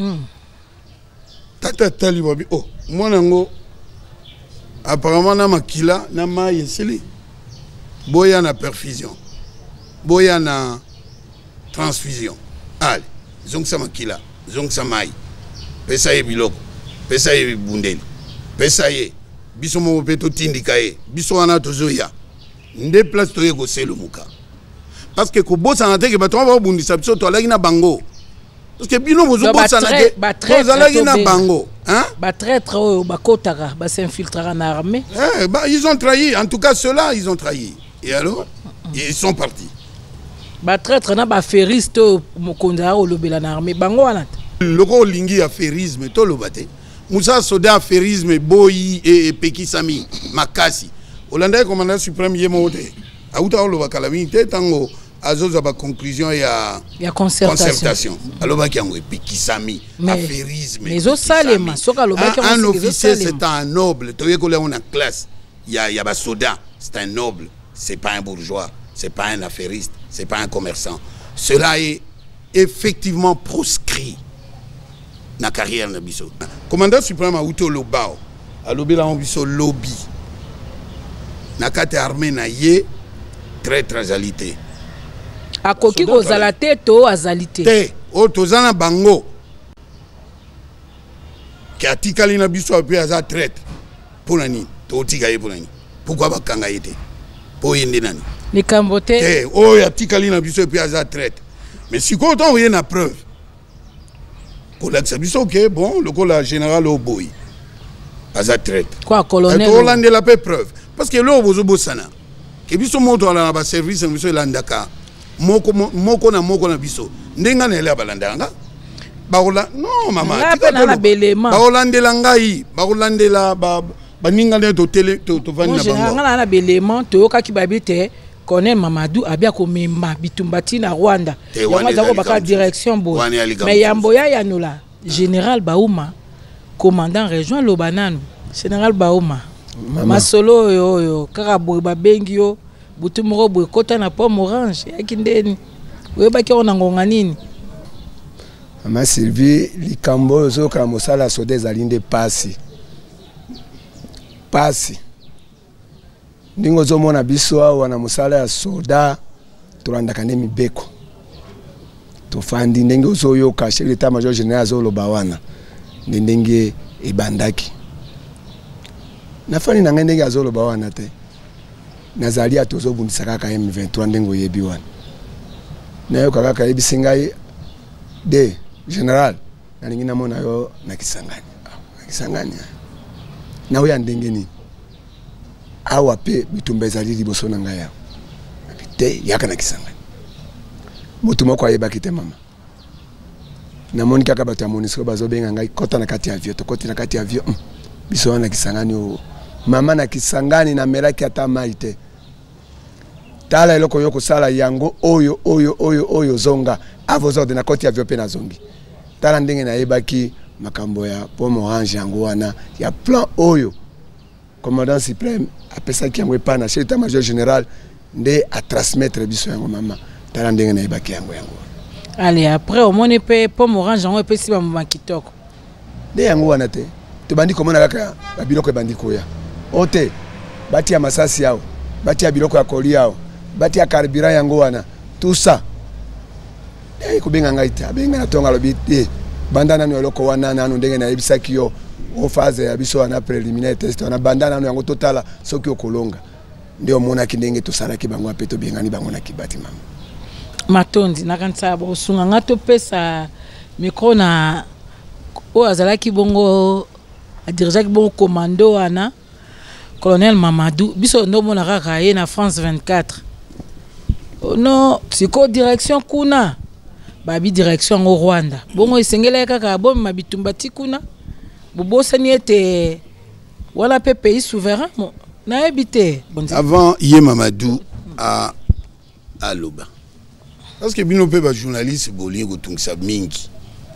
Tata tali babi. Oh, moi, nango. Apparemment, na makila, na ma yesili. Boya na perfusion. Boya na transfusion. Allez, zong sa makila, zong sa mai. Pesa ye biloko. Pesa ye bundeli. Pesa ye. Biso mo peto tindika ye. Biso wana tozoya. Nde place toye go selo muka. Parce que ko bosa na te ke bato ba bundisa biso to alaki na bango. Parce que bino bozo bosa na te. Boza alaki na bango. Hein? Ba traître ba kotara, ba s'infiltrera na armée. Eh, bah ils ont trahi. En tout cas ceux-là, ils ont trahi. Et alors, ils sont partis. Ba traître na ba feriste mokonda o lobela na armée bango wana. Loko lingi affairisme to lobate. Moussa Soda affairisme boyi et Pekisami Makasi. Hollanda commandant suprême yemote. Auta lo bakalami te tango azoza ba conclusion ya ya concertation. concertation. Alors ba kiango Pekisami affairisme. Mais au salema soka lo ba un officier c'est un noble. To yeko le on a classe. Ya ya ba soda, c'est un noble, c'est pas un bourgeois. C'est pas un affairiste, c'est pas un commerçant. Cela est effectivement proscrit dans la carrière de Bisso. Commandant suprême a outé au Lobao, a lobby la Bisso lobby. Na kate armée na ye très très alité. A koki ko zalate to azalité. Te o tozana bango. Ki atikali na Bisso a pu aza traite. Pour nani, to tikaye pour nani. Pourquoi ba kanga yete? Pour yende nani. Les Cambotés. Eh, oh, il y a Tikali na biso et puis à traite. Mais si quand on voyait la preuve, qu'on a dit ok, bon, le col général au boy, à traite. Quoi, colonel? On a la preuve. Parce que là, on a besoin. Que biso montre dans le service, on a landaka. Moko moko na moko na biso. Nenga na la balandanga. Baola, non, maman. Baolande langai, baolande la ba baninga ne to télé to to vani na bango. Moi, j'ai un élément to ka ki babite. Connaît Mamadou abia ko memba bitumbati na Rwanda. Yango zako baka direction bo. Mais yamboya yanula général Baouma commandant région Lobanano. Général Baouma. Masolo yo yo kaka boy babengi yo butumoro boy kota na pomme orange yakindeni. We baki ona ngonga nini? Mama Sylvie likambo zo ka mosala so des alinde pasi. Pasi. Ndingo zomo na biso awa na musala ya soda tulandaka ne mibeko tofandi ndenge ozoyoka chef d'état major général azoloba wana ndenge ebandaki nafani nanga ndenge azoloba wana te nazali atozobundisa kaka M vingt-trois ndenge oyebi wana nayoka kaka yebisi ngai de général nalingi namona yo na Kisangani na Kisangani na oya ndenge nini awa pe bitumba ezali liboso na ngai te yaka na Kisangani mutu moko ayebaki te mama namoni kaka bato ya MONUSCO bazobenga ngai kota na kati ya avion to koti na kati ya avion biso wana Kisangani o mama na Kisangani na melaki ata mai te tala eloko yo kosala yango oyo oyo oyo oyo zonga avozo de na koti ya avion pe na zongi tala ndenge na yebaki makambo ya pomme orange yango wana ya plan oyo commandant suprême apesa ki yango epana chef d'état major général nde a transmettre biso yango mama tala ndenge na yebaki yango yango. Allez, après au moins pe pomme orange yango epesi ba mama kitoko nde yango wana te to bandi komona kaka ba biloko bandi koya ote bati ya masasi yao bati ya biloko ya koli yao bati ya carburant yango wana tout ça eh ko benga ngai ta benga na tonga lobi eh bandana no eloko wana nanu ndenge na yebisaki yo o phase ya biso wana préliminaire test wana bandana nanu yango totala soki okolonga nde omona ki ndenge to sala ki bango apeto bengani bango na kibati mama matondi nakanisa bo sunga ngato pesa micro na o azalaki bongo adirigaki bon commando wana colonel Mamadou biso ndomona kaka ye na France vingt-quatre. No siko direction kuna babi direction au Rwanda bongo esengela kaka bon mabitumba tikuna bobosani ete wala pe pays souverain na habité avant Yé Mamadou à à Loba parce que bino pe ba journaliste boli ko tungisa mingi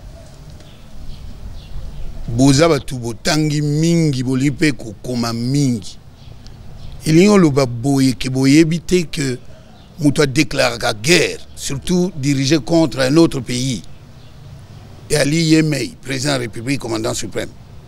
boza batu botangi mingi boli pe ko koma mingi ilingo Loba boye ke boye bité que muto déclare la guerre surtout dirigé contre un autre pays et Ali Yemei président de la République commandant suprême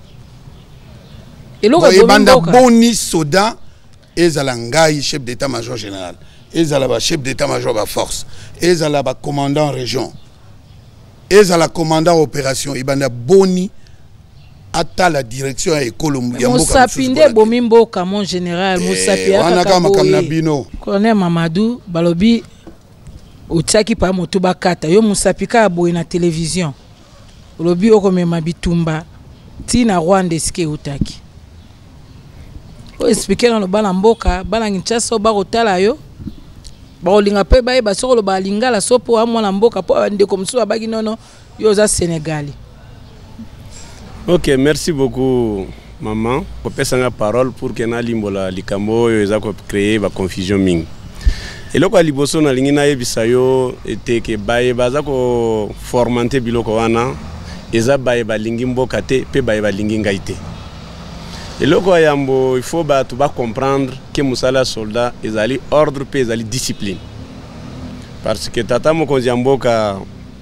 et le banda boni soda ezalangai chef d'état-major général ezalaba chef d'état-major ba force ezalaba commandant région ezala commandant opération et banda boni ata la direction à école ya mboka Mosapinde bomimboka mon général Mosapi aka bino colonel Mamadou balobi utiaki pa moto bakata yo Mosapika boye na télévision lobi okomema bitumba tina Rwanda eske utaki o expliquer dans le bana mboka bana Kinshasa ba kotala yo ba olinga pe ba ba soko lo ba lingala sopo a mwana mboka po ande comme ça ba nono yo za Sénégal. Ok, merci beaucoup maman pour passer la parole pour que na limbola likambo yo za ko créer ba confusion ming. Et loko liboso na lingina yebisa yo ete ke baye baza ko formanter biloko wana eza baye ba lingi mboka te pe baye ba lingi ngaite. Et loko yambo il faut ba tu ba comprendre que musala soldat ezali ordre pe ezali discipline. Parce que tata mokonzi mboka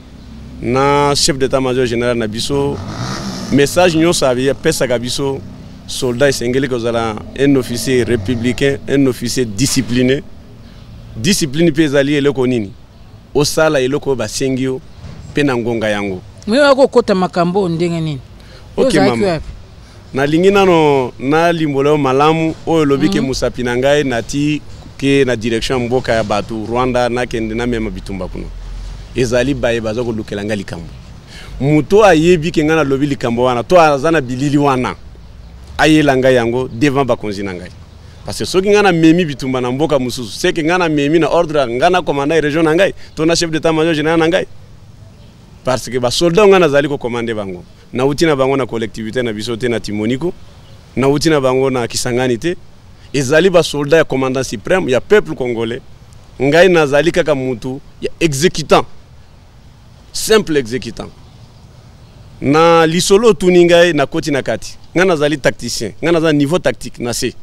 na chef d'état-major général na biso message nous savait pesa kabiso soldat esengeli kozala un officier républicain un officier discipliné discipline pe ezali eloko nini osala eloko basengio pe na ngonga yango mwe ko kota makambo ndenge nini OK mama na lingina no na limbolo malamu oyo lobike mm -hmm. Mosapi na ngai nati ke na direction mboka ya batu Rwanda na kende na mema bitumba kuno ezali baye baza ko lukela ngali kambo muto ayebi ke ngana lobi likambo wana to azana bilili wana ayela ngai yango devant ba konzi na ngai parce que soki ngana memi bitumba na mboka mususu c'est que ngana memi na ordre ngana commandant région na ngai to na chef d'état-major général na ngai parce que ba soldat ngana zali ko commander bango na utina bango na collectivité na bisote na Timoniko na utina bango na Kisangani te ezali ba soldat ya commandant suprême ya peuple congolais ngai nazali kaka mutu ya exécutant simple exécutant na lisolo tuningai na koti na kati ngana zali tacticien ngana za niveau tactique na se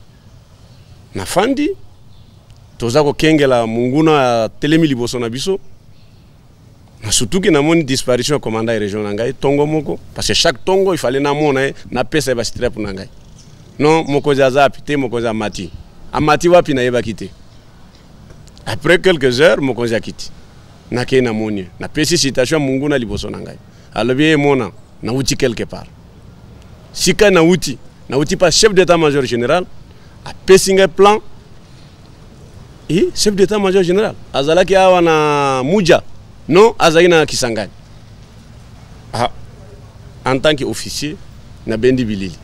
na fandi toza ko kengela munguna telemi liboso na biso na surtout que na moni disparition commandant région na ngai tongo moko parce que chaque tongo il fallait na mona na pesa ba strap na ngai non moko za zapi te moko za mati amati wapi na yeba kite après quelques heures moko za kiti na ke na moni na pesi citation munguna liboso na ngai alobi mona na uti quelque part sika na uti na uti pas chef d'état-major général a pesinga plan et chef d'état-major général azalaki awa na muja non azali na Kisangani ah en tant qu'officier na bendi bilili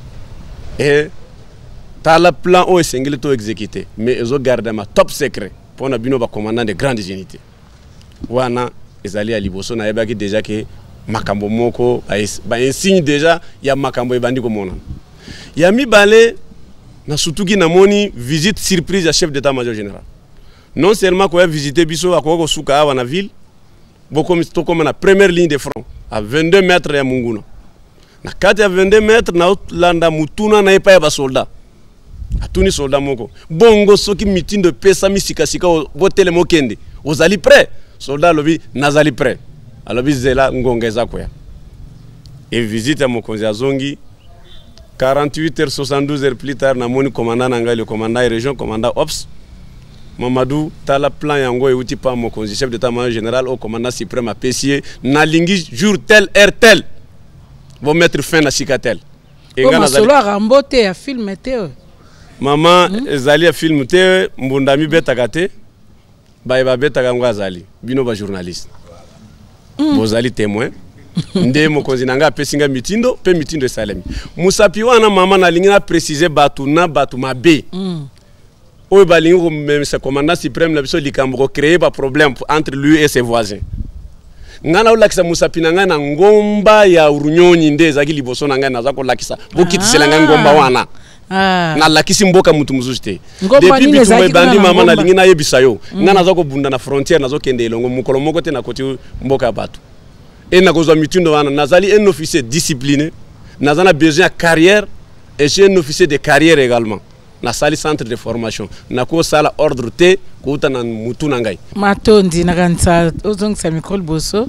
et tala plan o esengeli to exécuter mais ezo garder ma top secret pour na bino ba commandant de grandes unités wana ezali a liboso na yebaki déjà que makambo moko ba insigne déjà ya makambo ebandi ko mona ya mibale na sutuki na moni visite surprise à chef d'état-major général non seulement ko visiter biso akoko suka awa na ville boko misto comme na première ligne de front à vingt-deux mètres ya munguna na kati ya vingt-deux mètres na landa mutuna na epa ya ba soldat atuni soldat moko bongo soki mitindo pesa misika sika bo telemo kende ozali prêt soldat lobi nazali prêt alobi zela ngongeza kwa et visite à mokonzi azongi quarante-huit heures soixante-douze heures plus tard na moni commandant nanga le commandant région commandant ops Mamadou tala plan yango e uti pa mokonzi chef d'état-major général au commandant suprême a pesier na lingi jour tel heure tel vont mettre fin à cikatel et ngana solo rambote ya film te maman mm? ezali ya film te mbundami betakate ba ba betaka ngwa azali bino ba journaliste mm. Bozali témoin nde mokonzi nanga pesinga mitindo pe mitindo esalemi musapi wana mama na lingi na préciser batu na batu mabe mm. oyo balingi komemisa commandant suprême na biso likambo ko créer ba problème entre lui et ses voisins ngana olakisa musapi nanga na ngomba ya urunyonyi nde ezaki liboso nanga naza kolakisa bokitisela nga ngomba wana ah. na lakisi mboka mutu mususu te depuis bitumba ebandi mama na lingi na yebisa yo mm. nga naza kobunda na frontière nazo kende elongo mukolo moko te na koti mboka ya bato et na kozwa mitindo wana nazali un officier discipliné nazana besoin de carrière et j'ai un officier de carrière également na sali centre de formation na ko sala ordre te ko utana mutu na ngai matondi na kanisa ozongisa micro boso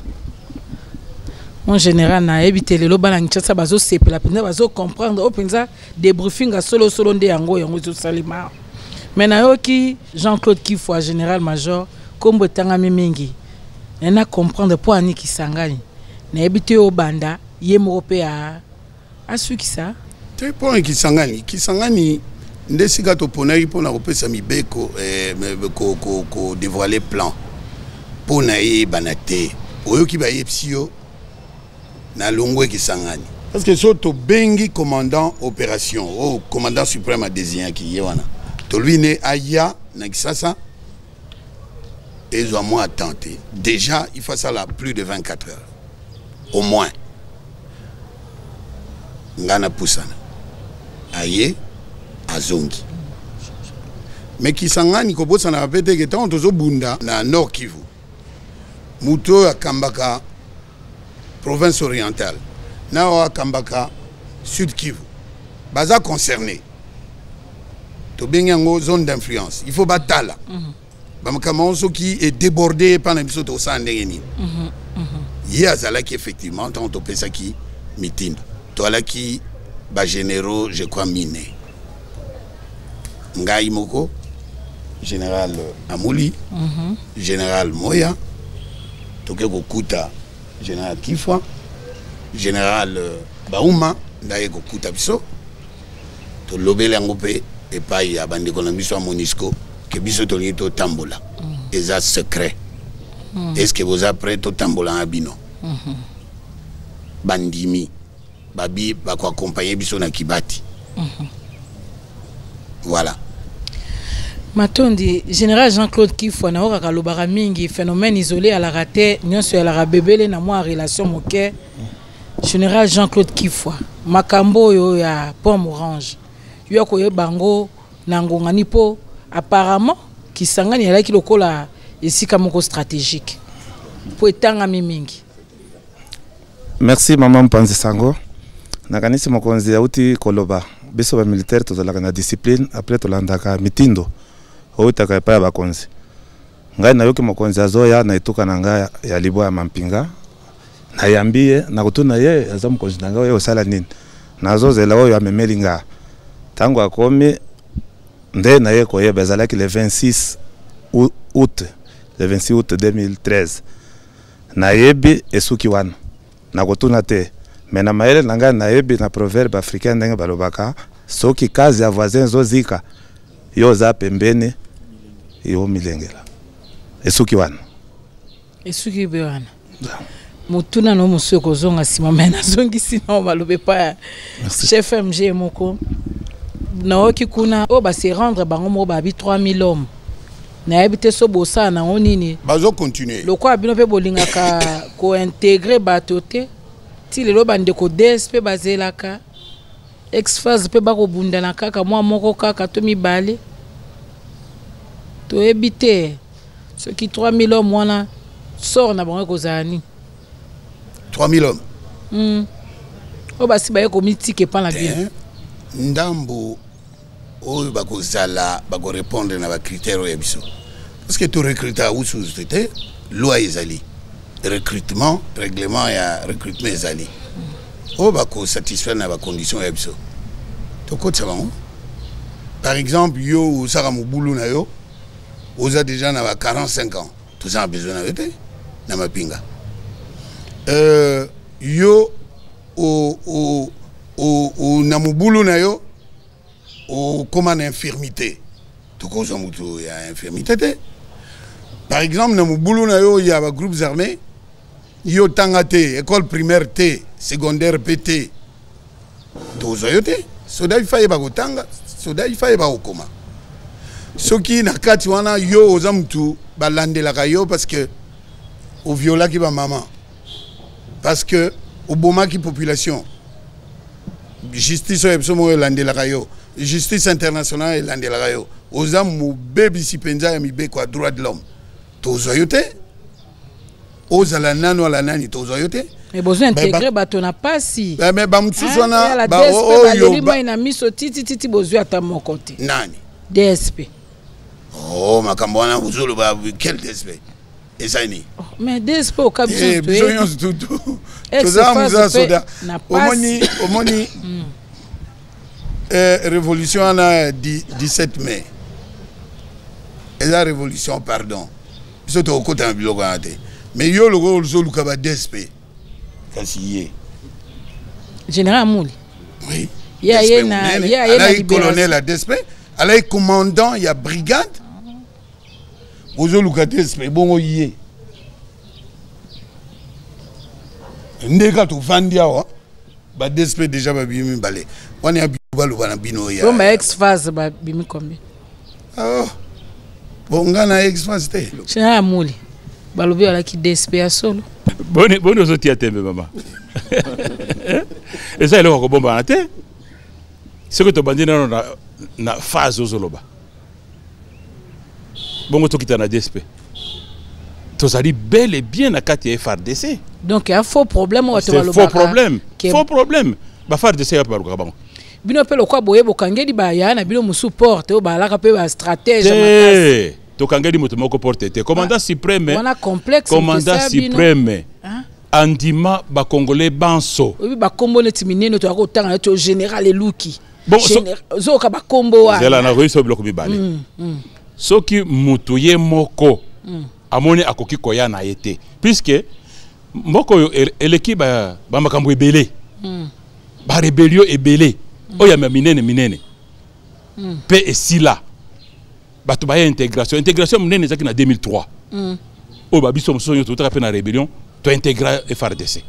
mon général na ebitele lo bana ngitsa bazo sepela penza bazo comprendre o penza débriefing a solo solo nde yango yango zo salima mais na yoki Jean-Claude Kifwa général major kombo tanga mingi na comprendre po ani kisangani na ebite o banda ye moko pe a asuki ça te po ani kisangani kisangani ndesika to ponai pona kopesa mibeko eh ko ko ko dévoiler plan pona e banate oyoki ba yepsio na longwe kisangani parce que soto bengi commandant opération au commandant suprême a désigné qui yewana to lui ne aya na kisasa et ils ont moins tenté. Déjà, il faut ça là plus de vingt-quatre heures. Au moins. Ngana Poussana. Aye, Azongi. Mais qui s'engage, Kobo s'en a répété que tant que Bunda, na Nord Kivu. Muto à Kambaka, province orientale. Nao à Kambaka, Sud Kivu. Baza concerné. Tobenyango, zone d'influence. Il faut battre là. Bamakamonso qui est débordé par les autres au sein de l'Éni. Il y a ça qui effectivement, tant on peut ça qui mitin. Toi là qui ba généraux, je crois miné. Ngai Moko, général Amouli, général Moya, Toke Kokuta, général Kifwa, général Baouma, Ndaye Kokuta Biso, to lobele ngopé et pas y a bande Colombie à Monisco. Que biso tolito tambola et ça secret est-ce que vous après to tambola abino bandimi babi ba ko accompagner biso na kibati voilà matondi général Jean-Claude Kifwa na oka kalobaka mingi phénomène isolé à la raté nyonso ya la bebele na moi relation moke général Jean-Claude Kifwa makambo yo ya pomme orange yo ko ye bango na ngongani po apparemment Kisangani est là qui le colle ici comme stratégique pour étendre mingi. Merci maman Mpanzi Sango. Nakanisi mokonzi ya uti koloba biso ba militaire tozalaka na discipline après tolandaka mitindo outaka pa ba konzi. Ngai na yoki mokonzi azoya na ituka na ngai ya libwa ya mampinga na yambie na kutuna ye azamu mokonzi na ngai yo sala nini. Nazozela oyo amemelinga tango akomi Ndé na yeko ye bezalaki le vingt-six août le vingt-six août deux mille treize na yebi esuki wana na kotuna te mais na maele nanga na yebi na proverbe africain ndenge balobaka soki kazi ya voisin zozika yo za pembeni yo milengela esuki wana esuki be wana mutuna no musu kozonga sima mena zongi sino balobe pa chef M G moko na oki kuna o ba se rendre bango mo ba bi trois mille hommes na habité so bosa na onini bazo continuer le quoi bino pe bolinga ka ko intégrer batote ti le lo bande ko D S P bazela ka ex-phase pe ba ko bunda na kaka moi moko kaka to mi balé to habité ce qui trois mille hommes wana sort na bango ko zani trois mille hommes hmm o ba si ba ko mythique pas la bien ndambo oyo bakozala bako répondre na ba critères ya biso parce que tout recruteur ou sous-traité loi ezali recrutement règlement ya recrutement ezali o bako satisfaire na ba conditions ya biso to kotsa bango par exemple yo osaka mobulu na yo oza déjà na ba quarante-cinq ans tout ça a besoin na bete na mapinga euh yo o o o o na mobulu na yo o comme une infirmité tout cause mutu ya infirmité te par exemple na mobulu na yo ya ba groupes armés yo tanga te école primaire te secondaire P T tozo yo te soda ifaye ba kotanga soda ifaye ba okoma soki na kati wana yo oza mutu balandelaka yo parce que oviolaki ba maman parce que obomaki population justice oyo biso moko elandelaka yo justice internationale elandelaka yo oza mobebisi mpenza ya mibeko ya droit de l'homme tozwa yo te ozala nano ala nani tozwa yo te mais besoin intégrer bato na pasi mais bamosusu wana oyo na miso titi titi bozwi ata moko te nani D S P oh makambo wana ozoloba quel D S P ezani mais D S P au cap eh biso nyonso tutu toza muza soda omoni omoni euh révolution wana dix-sept mai et la révolution pardon biso to kota na biloko wana te mais yo logo ozoluka ba D S P kasi ye général Mouli oui ya ye na ya ye na colonel à D S P ala commandant ya brigade ozoluka D S P bongo ye ndeka to vandi awa ba D S P déjà ba bimi balé wani ya baloba na bino ya bon ba ex phase ba bimi combien ah bonga na ex phase te général Mouli balobi ala ki D S P ya solo boni boni ozoti atembe mama eza eloko ko bomba na te seko to bandi na na, na phase ozoloba bongo to kitana D S P tozali bel et bien na kati ya F R D C donc il y a faux problème ou c'est faux problème faux problème ba F R D C ya ba bango bino pe lokwa boye bokangeli ba ya na bino musu porte o ba alaka pe ba stratège makasi to kangeli moto moko porte te commandant suprême wana complexe commandant suprême andima ba congolais banso obi ba kombo neti minene to akotanga to général Eluki bon zo ka ba kombo wa zela na ruiso biloko mibale soki mutu ye moko amoni akoki koya na yete puisque moko eleki ba ba makambo ebele ba rébellion ebele oya ma minene minene pe esila bato ba intégration intégration minene zaki na deux mille trois o ba biso mso to ta pe na rébellion to intégrer F R D C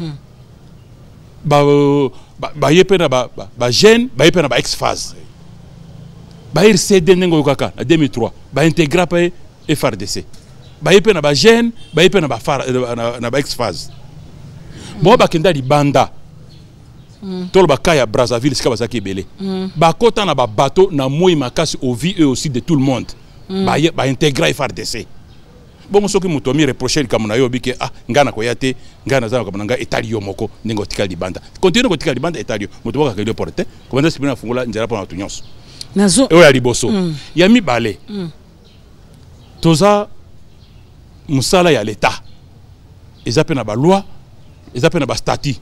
ba ba yepe na ba ba jeune ba yepe na ba ex phase ba R C D nengo kaka na deux mille trois ba intégrer pa F R D C ba yepe na ba jeune ba yepe na ba na ba ex phase mo ba kenda di banda tolo ba kaya Brazzaville sika bazaki ebele ba kota na ba bateau na moi makasi au vie eux aussi de tout le monde ba ba intégrer F R D C bon soki muto mi reprocher comme na yo bike ah ngana ko yate ngana za comme nga etali yo moko ningo tikali di banda continue ko tikali di banda etali muto baka kele porte komanda sipina fungula njara pona tunyonso nazo o ya liboso ya mi balé toza musala ya l'état eza pe na ba loi eza pe na ba statut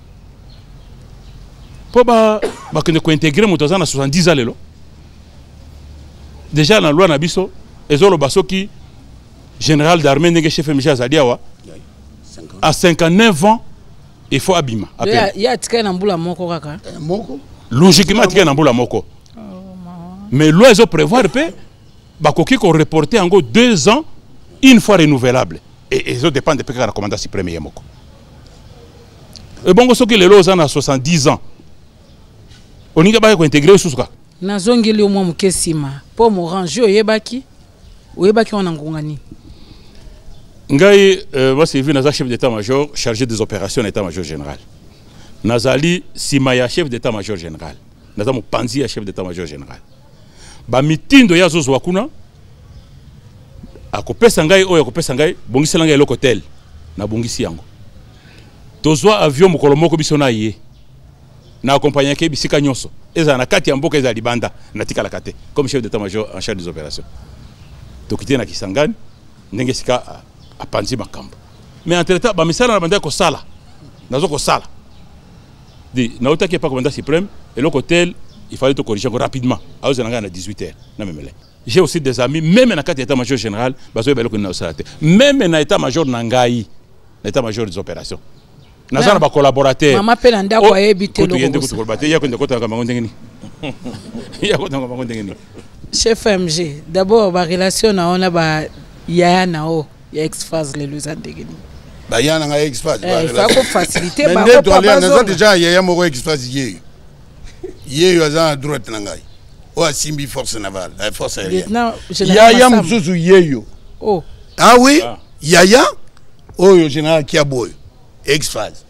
po ba ba kende ko intégrer moto za na soixante-dix ans lelo déjà na loi na biso ezolo basoki général d'armée ndenge chef Michel Zadiawa à cinquante-neuf ans il faut abima appel il y a tika na mbula moko kaka moko logiquement tika na mbula moko mais loi ezo prévoir pe bakoki ko reporter en gros deux ans une fois renouvelable et ezo dépend de pe ka commandant suprême ya moko et bongo soki lelo za na soixante-dix ans oninga ba ko intégrer susuka na zongeli o mwa mukesima po mo range oyebaki oyebaki wana ngongani ngai moi c'est vu naza chef d'état-major chargé des opérations d'état-major général nazali simaya chef d'état-major général naza mopanzi ya chef d'état-major général ba mitindo ya zozo wakuna akopesa ngai oyo akopesa ngai bongisela ngai eloko tel na bongisi yango tozwa avion mokolo moko biso na ye na accompagner ke bisika nyonso eza na kati ya mboka eza libanda na tikala kate comme chef d'état-major en charge des opérations tokité na Kisangani ndenge sika a panzi makambo mais entre temps ba misala na banda ko sala nazo ko sala di na otaki pas commandant suprême et le hôtel il fallait te corriger rapidement à ozanga na dix-huit heures na memele j'ai aussi des amis même na carte état major général bazo belo ko na osala même na état major na ngai na état major des opérations naza na ba collaborateur mama pe na ndako ayebi te lo ko ko collaborateur ya ko ndeko ka mango ndengeni ya ko ndeko mango ndengeni chef M G d'abord ba relation na ona ba yaya na o ya ex phase le luzandegeni Bah y a un express. Il faut faciliter. Mais nous avons déjà y a un express hier. Hier il y a un droit nangai. Oh à Simbi force navale, la force aérienne. Il y a un mzuzu hier. Oh. Ah oui. Yaya. Oh le général Kiaboy. Express.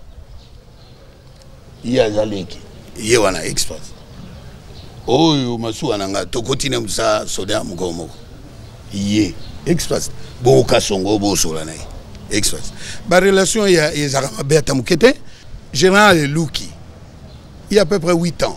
Il y a Zaleki. Il y a un express. Oh yo masu ananga to continue musa soda mugomo. Yé express bo kasongo bo sola nai express ba relation ya ezaka beta mukete général Luki il y a à peu près huit ans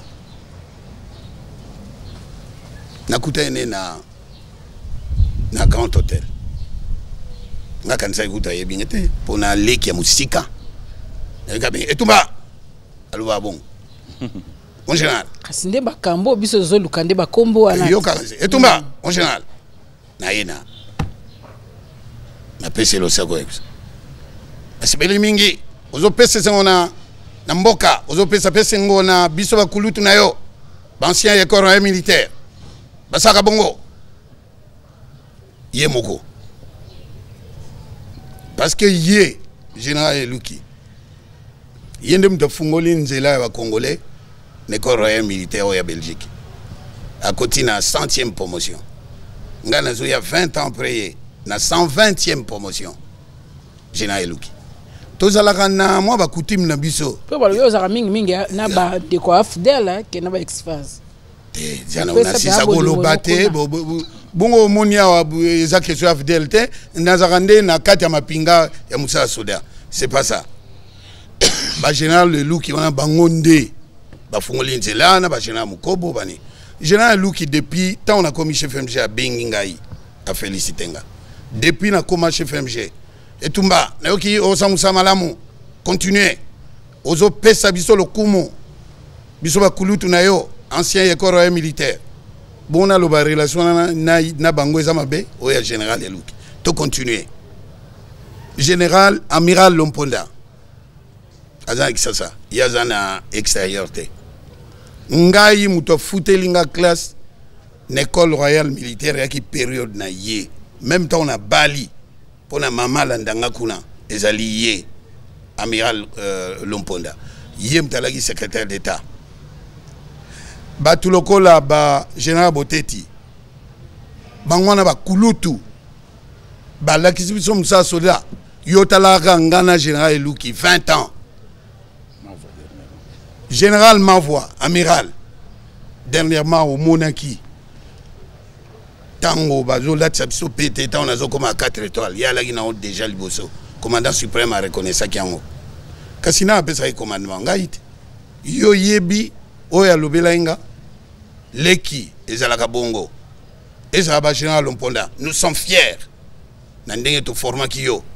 nakutane na na Grand Hôtel nga kanisa ikuta yebingete pona leki ya musika ngabe etumba aluba bon mon général kasinde bakambo biso zo lukande bakombo ana yo kanise etumba mon général na yena na pese lo sako ex asibeli mingi ozo pese sengona na mboka ozo pesa pese ngona biso bakulutu na yo bancien ya corps militaire basaka bongo ye moko parce que ye général Luki yende mtafungoli nzela ya congolais ne corps militaire ya Belgique à côté na centième promotion ngana zo ya vingt ans après na cent vingtième promotion général Luki tozalaka na mwa ba coutume na biso po ba yo zaka mingi mingi na ba de ko afdela ke na ba exphase te jana na sisa golo bate bongo monia wa eza question afdel te nazakande na kati ya mapinga ya Musa Soda c'est pas ça ba général Luki wana bangonde ba fungoli nzela na ba général Mukobo bani général Luki depuis tant on a commis chef M G à Bengingai à féliciter depuis na commis chef M G et tumba na yoki osamusa malamu continuer ozo pesa biso lokumu biso ba kulutu na yo ancien corps militaire bon na lo ba relation na na, na bango eza mabe o ya général Luki to continuer général amiral Lomponda aza kisasa yaza na extérieur te ngai muto futelinga classe l'école royale militaire yaki période na ye même temps on a Bali pour na mama landanga kuna ezali ye amiral euh, Lomponda ye mtalaki secrétaire d'état batulokola ba général Boteti bangwana ba kulutu ba lakisi biso Musa Soda yotalaka ngana général Luki vingt ans général Mavoie, amiral, dernièrement au Monaki, Tango, Bazo, Latsabiso, P T, on a comme à quatre étoiles, il y a là qui n'a déjà le bosso, commandant suprême a reconnu ça qui en haut. Kassina a fait commandement, Gaït, Yo Yebi, Oya Lobelainga, Leki, Ezalaka Bongo, Ezalaba général Lomponda, nous sommes fiers, Nandenge to format qui yo.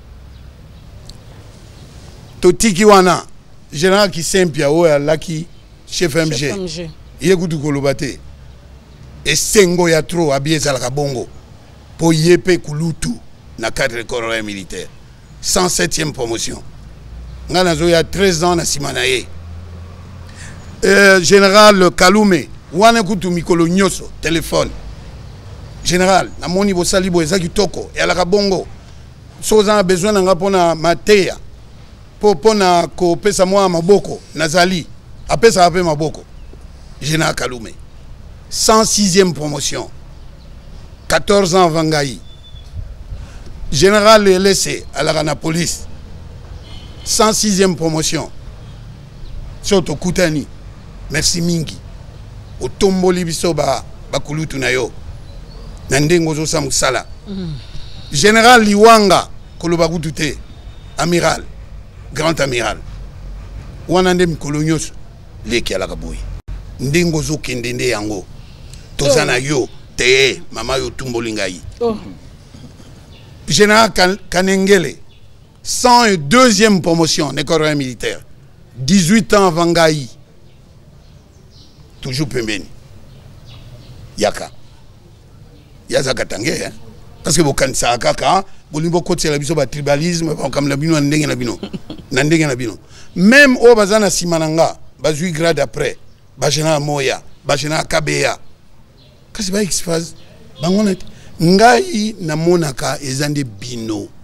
Totiki wana. Général qui s'impia ou à laki chef M G. Il est goûté kolobate. Et sengo ya trop habillé zalaka bongo. Pour yepe kulutu na cadre corps militaire. cent septième promotion. Ngana zo ya treize ans na simanaye. Euh, général Kalume, wana kutu mikolo nyoso téléphone. Général, na moni bo salibo ezaki toko et alaka bongo. Soza a besoin nga pona mateya. Pona ko pesa moi maboko nazali apesa ape maboko Général Kalume cent sixième promotion quatorze ans Vangaï général laissé à la police cent sixième promotion Soto Kutani merci mingi o tomboli biso ba bakulutu na yo nandengo zo samusala général Liwanga koloba kutute amiral grand amiral wanande mikolonyos leki alaka boy ndingo zo kendende yango tozana yo te mama yo tumbolingai oh. Général kan Kanengele cent deuxième promotion d'école militaire dix-huit ans Vangaï toujours pembeni yaka yaza katange hein? Parce que vous kanisa kaka bolimbo côté la biso ba tribalisme comme la bino ndenge na bino na ndenge na bino même au bazana simananga bazui grade après ba général Moya ba général Kabeya kasi ba exphase bangona ngai na monaka ezande bino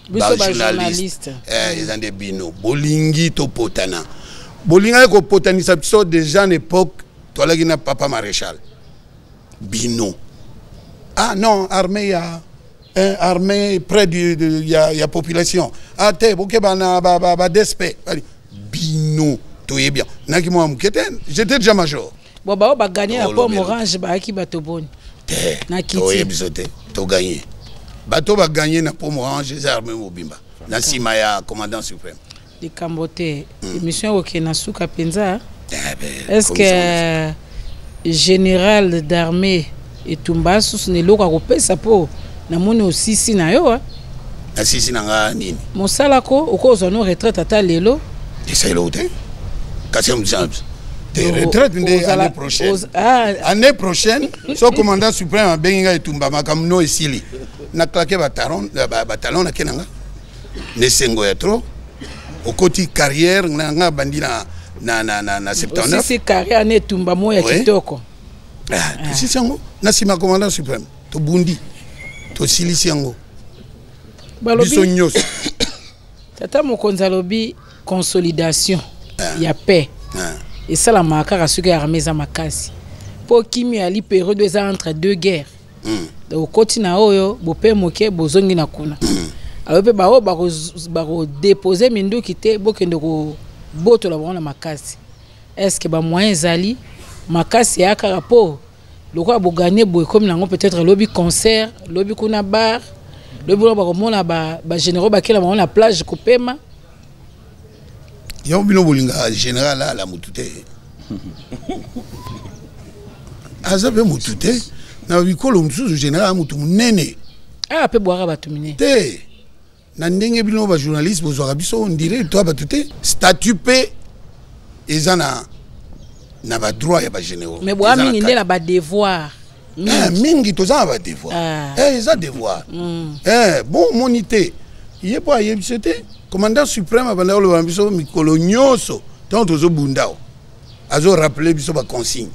bajournaliste eza nde bino bolingi topotana bolinga kopotanisa biso déjà na époque toalaki na papa maréchal bino ah non armée ya hein, armée près du de, ya, ya population ah te boke bana ba ba, ba despe bino toye bien naki moi mukete j'étais déjà major bon ba ba gagner la pomme orange ba ki bato boni te toye biso te to gagner bato ba gagner na pomme orange za armée mobimba na sima ya commandant suprême les camboté émission OK na suka penza est-ce que général d'armée et Tumbasu ne loka kopesa po na moni osisi na yo na sisi na nga nini mosala ko okozwa no retraite ata lelo esa elo te kasi mzambi de retraite nde année prochaine année prochaine so commandant suprême a benga etumba makamno esili na claquer batalon batalon na kenanga ne sengo ya trop au côté carrière na nga bandina na na na na septembre si carrière ne tumba moya kitoko ah si sango na sima commandant suprême to bundi to silisi yango biso nyos tata mokonza lobi consolidation ya paix et ça la makaka suki armée za makasi po kimi ali période eza entre deux guerres donc koti na oyo bope moke bozongi na kuna alors pe ba o ba ko déposer minduki te bokende ko boto la bona makasi est-ce que ba moyen zali makasi ya kaka po loko bo gagner boy comme nango peut-être lobby concert lobby kuna bar lobby ba ko mona ba ba généraux ba kela na plage ko pema yo bino bolinga général la la mutute azabe mutute na bikolo msusu général mutu munene ah pe boira ba tumine te na ndenge bino ba journaliste bozwa biso on dirait toi ba tuté statut pe ezana na ba droit ya ba généraux mais boa mingi ndela ba devoir eh mingi toza ba devoir eh eza devoir eh bon monité yé pas yé c'était commandant suprême abanda lo biso mikolo nyoso tant tozo bundao azo rappeler biso ba consigne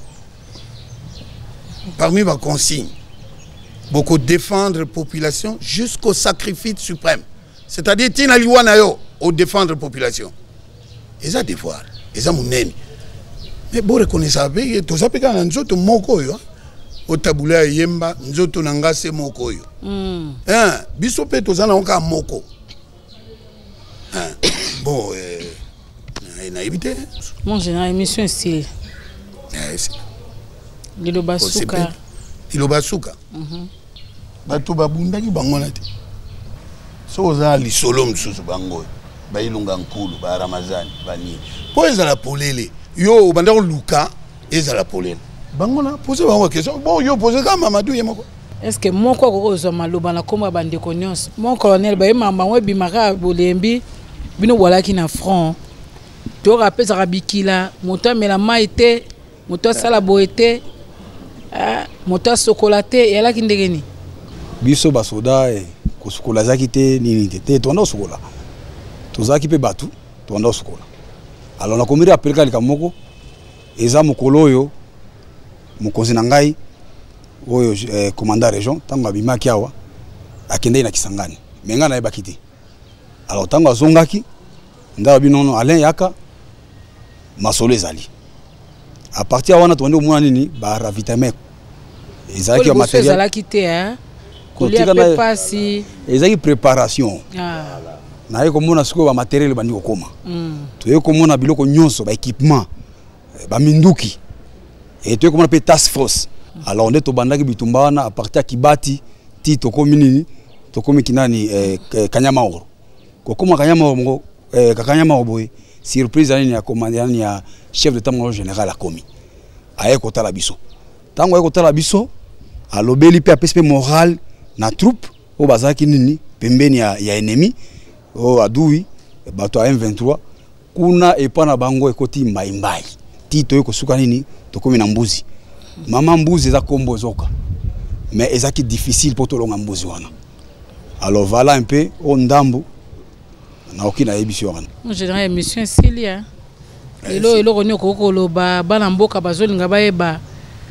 parmi ba consigne beaucoup défendre population jusqu'au sacrifice suprême. C'est-à-dire tina liwana yo au défendre population. Eza devoir, eza munene. Mais bon reconnaissance be to sapeka na nzoto moko yo. O tabula yemba nzoto nanga se moko yo. Mm. Hein, biso pe to zana onka moko. Hein. Bon euh na éviter. Mon général émission style. Eh c'est. Lilo basuka. Lilo basuka. Mhm. Bato babundaki bango na te. So za li solo msusu bango ba ilunga nkulu ba ramazani bani po ezala polele yo banda ko luka ezala polele bango na poser bango question bon yo poser ka Mamadou yemako est-ce que moko akozwa maloba na komba bande konyos mon colonel ba mama we bimaka bolembi bino walaki na front to rappel za bikila moto mela maite moto sala boete ah moto sokolaté yalaki ndegeni biso basoda e kosukola zaki te nini te tonda sukola tozaki pe batu tonda sukola alors na komiri apeleka lika moko eza mokolo oyo mokonzi na ngai oyo eh, commandant région tango abimaki awa akendei na Kisangani menga na yebaki te alors tango azongaki ndaba binono Alain yaka masolo ezali à partir wana tonde omona nini ba ravitaillement ezalaki matériel ezalaki te hein kolia pe pasi ezaki préparation ah na yeko mona siko ba matériel bandi kokoma mm. to yeko mona biloko nyonso ba équipement ba minduki et to yeko mona pe task force mm. alors nde to bandaki bitumba wana à partir ya Kibati ti to komi nini to komi kinani eh, Kanyama oro kokoma Kanyama oro eh, Kanyama oro surprise ani ya commandant ya chef d'état-major général akomi ayeko tala biso tango ayeko tala biso alobeli pe apespe moral na troupe o bazaki nini pembeni ya, ya ennemi o adui bato ya M vingt-trois kuna epana bango ekoti mbai mbai tito yeko suka nini tokomi na mbuzi mama mbuzi eza kombo zoka mais ezaki difficile pour tolonga mbuzi wana alors voilà un peu o ndambu na okina yebisi wana en général émission Silia elo elo koni okokolo ba bana mboka bazolinga bayeba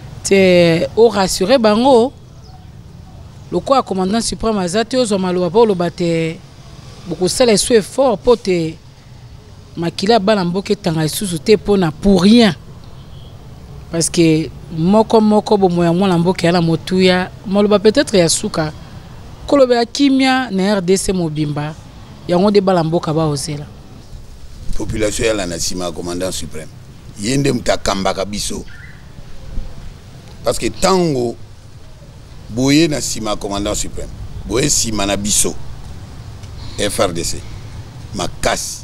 te o rassurer bango le quoi commandant suprême azate ozwa maloba po loba te bokosala esu effort po te makila bana mboka etanga lisusu te mpona pour rien parce que moko moko bomoya mwana mboka ya na motuya maloba peut-être ya suka koloba ya kimia na R D C mobimba yango de bala mboka baozela population ya la nasima commandant suprême yende mutakambaka biso parce que tango boye na sima commandant suprême boye sima na biso F R D C makasi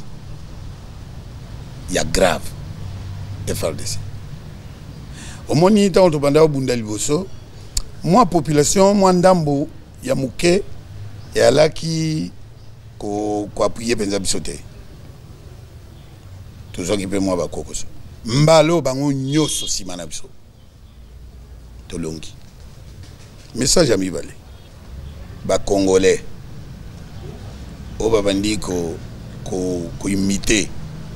ya grave F R D C omoni tango tobanda obunda liboso moi population moi ndambo ya muke ya laki ko ko appuyer penza biso te tozoki pe moi bakokoso mbalo bango nyoso sima na biso tolongi message à mibale ba congolais o babandi ko ko ko imiter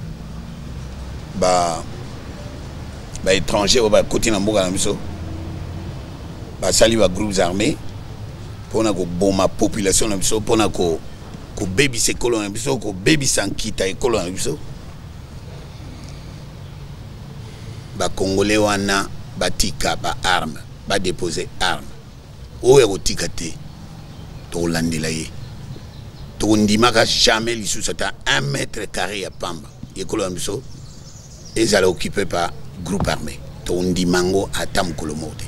ba ba étranger o ba côté na mboka na biso ba sali ba groupes armés pona ko boma population na biso pona ko ko baby se kolon na biso ko baby sankita e kolon na biso ba congolais wana batika ba arme ba déposer arme o erotika te to landela ye to ndimaka jamais lisusu ta un mètre carré ya pamba e kolon na biso ezala occupé par groupe armé to ndimango atam kolomote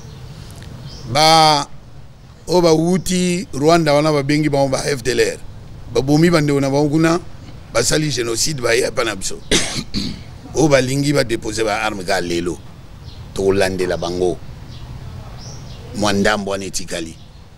ba o ba wuti Rwanda wana ba bengi ba ba F D L R ba bomi bande ona ba nguna ba sali génocide ba ya pana biso o ba lingi ba déposer ba arme ga lelo to landela bango mwandambo anetikali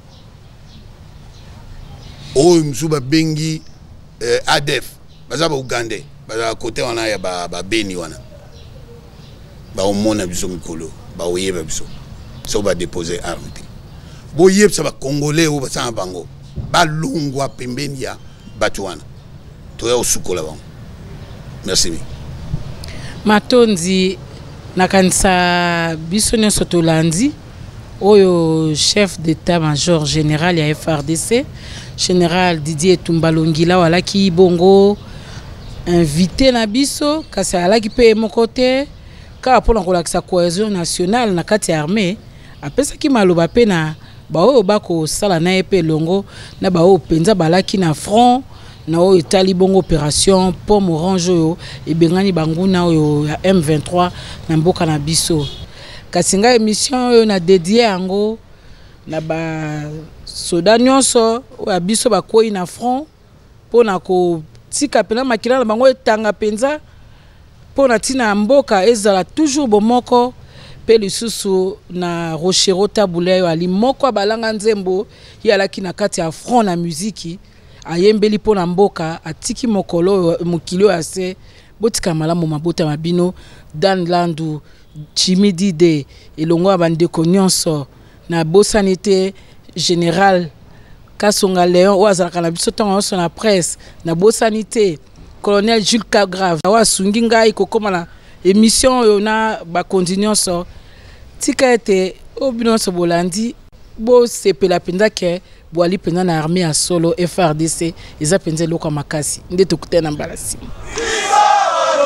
o msuba bengi eh, A D F baza ba Uganda baza côté wana ya ba, ba beni wana ba omona biso mikolo ba oyeba biso so ba déposer arme te bo yebsa ba congolais o basanga bango ba lungwa pembeni ya batu wana to ya usukola bango. Merci mi Matonzi nakanisa biso nyonso tolandi oyo chef d'état-major général ya F R D C général Didier Tumbalongila walaki bongo invité na biso kasi alaki pe moko te ka pona kolakisa cohésion nationale na kati ya armée apesaki maloba pe na baoyo bako sala na epe longo na baoyo penza balaki na front na oyo etali bongo opération Pomme Orange oyo ebengani banguna oyo ya M vingt-trois na mboka na biso kasi nga émission oyo na dédié yango na ba soda nyonso oyo biso bakoyi na front pona ko tika pena makila na bango etanga penza pona tina mboka ezala toujours bomoko pe lisusu na Rochero Tabule ali moko balanga nzembo yalaki na kati ya front na muziki ayembeli pona mboka atiki mokolo mokilo ya se botika malamu mabota mabino Dan Landu Chimidi de elongo abandeko nyonso na bosanité général Kasonga Léon wazalaka na biso tongo nyonso na presse na bosanité colonel Jules Cagrave wa sungi ngai kokoma na émission yo na ba continuation tika ete obinonso bolandi bo sepela penza ke bo ali penza na armée ya solo F R D C eza penza loko makasi nde tokutana mbalasi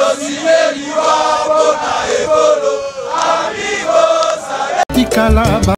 tika la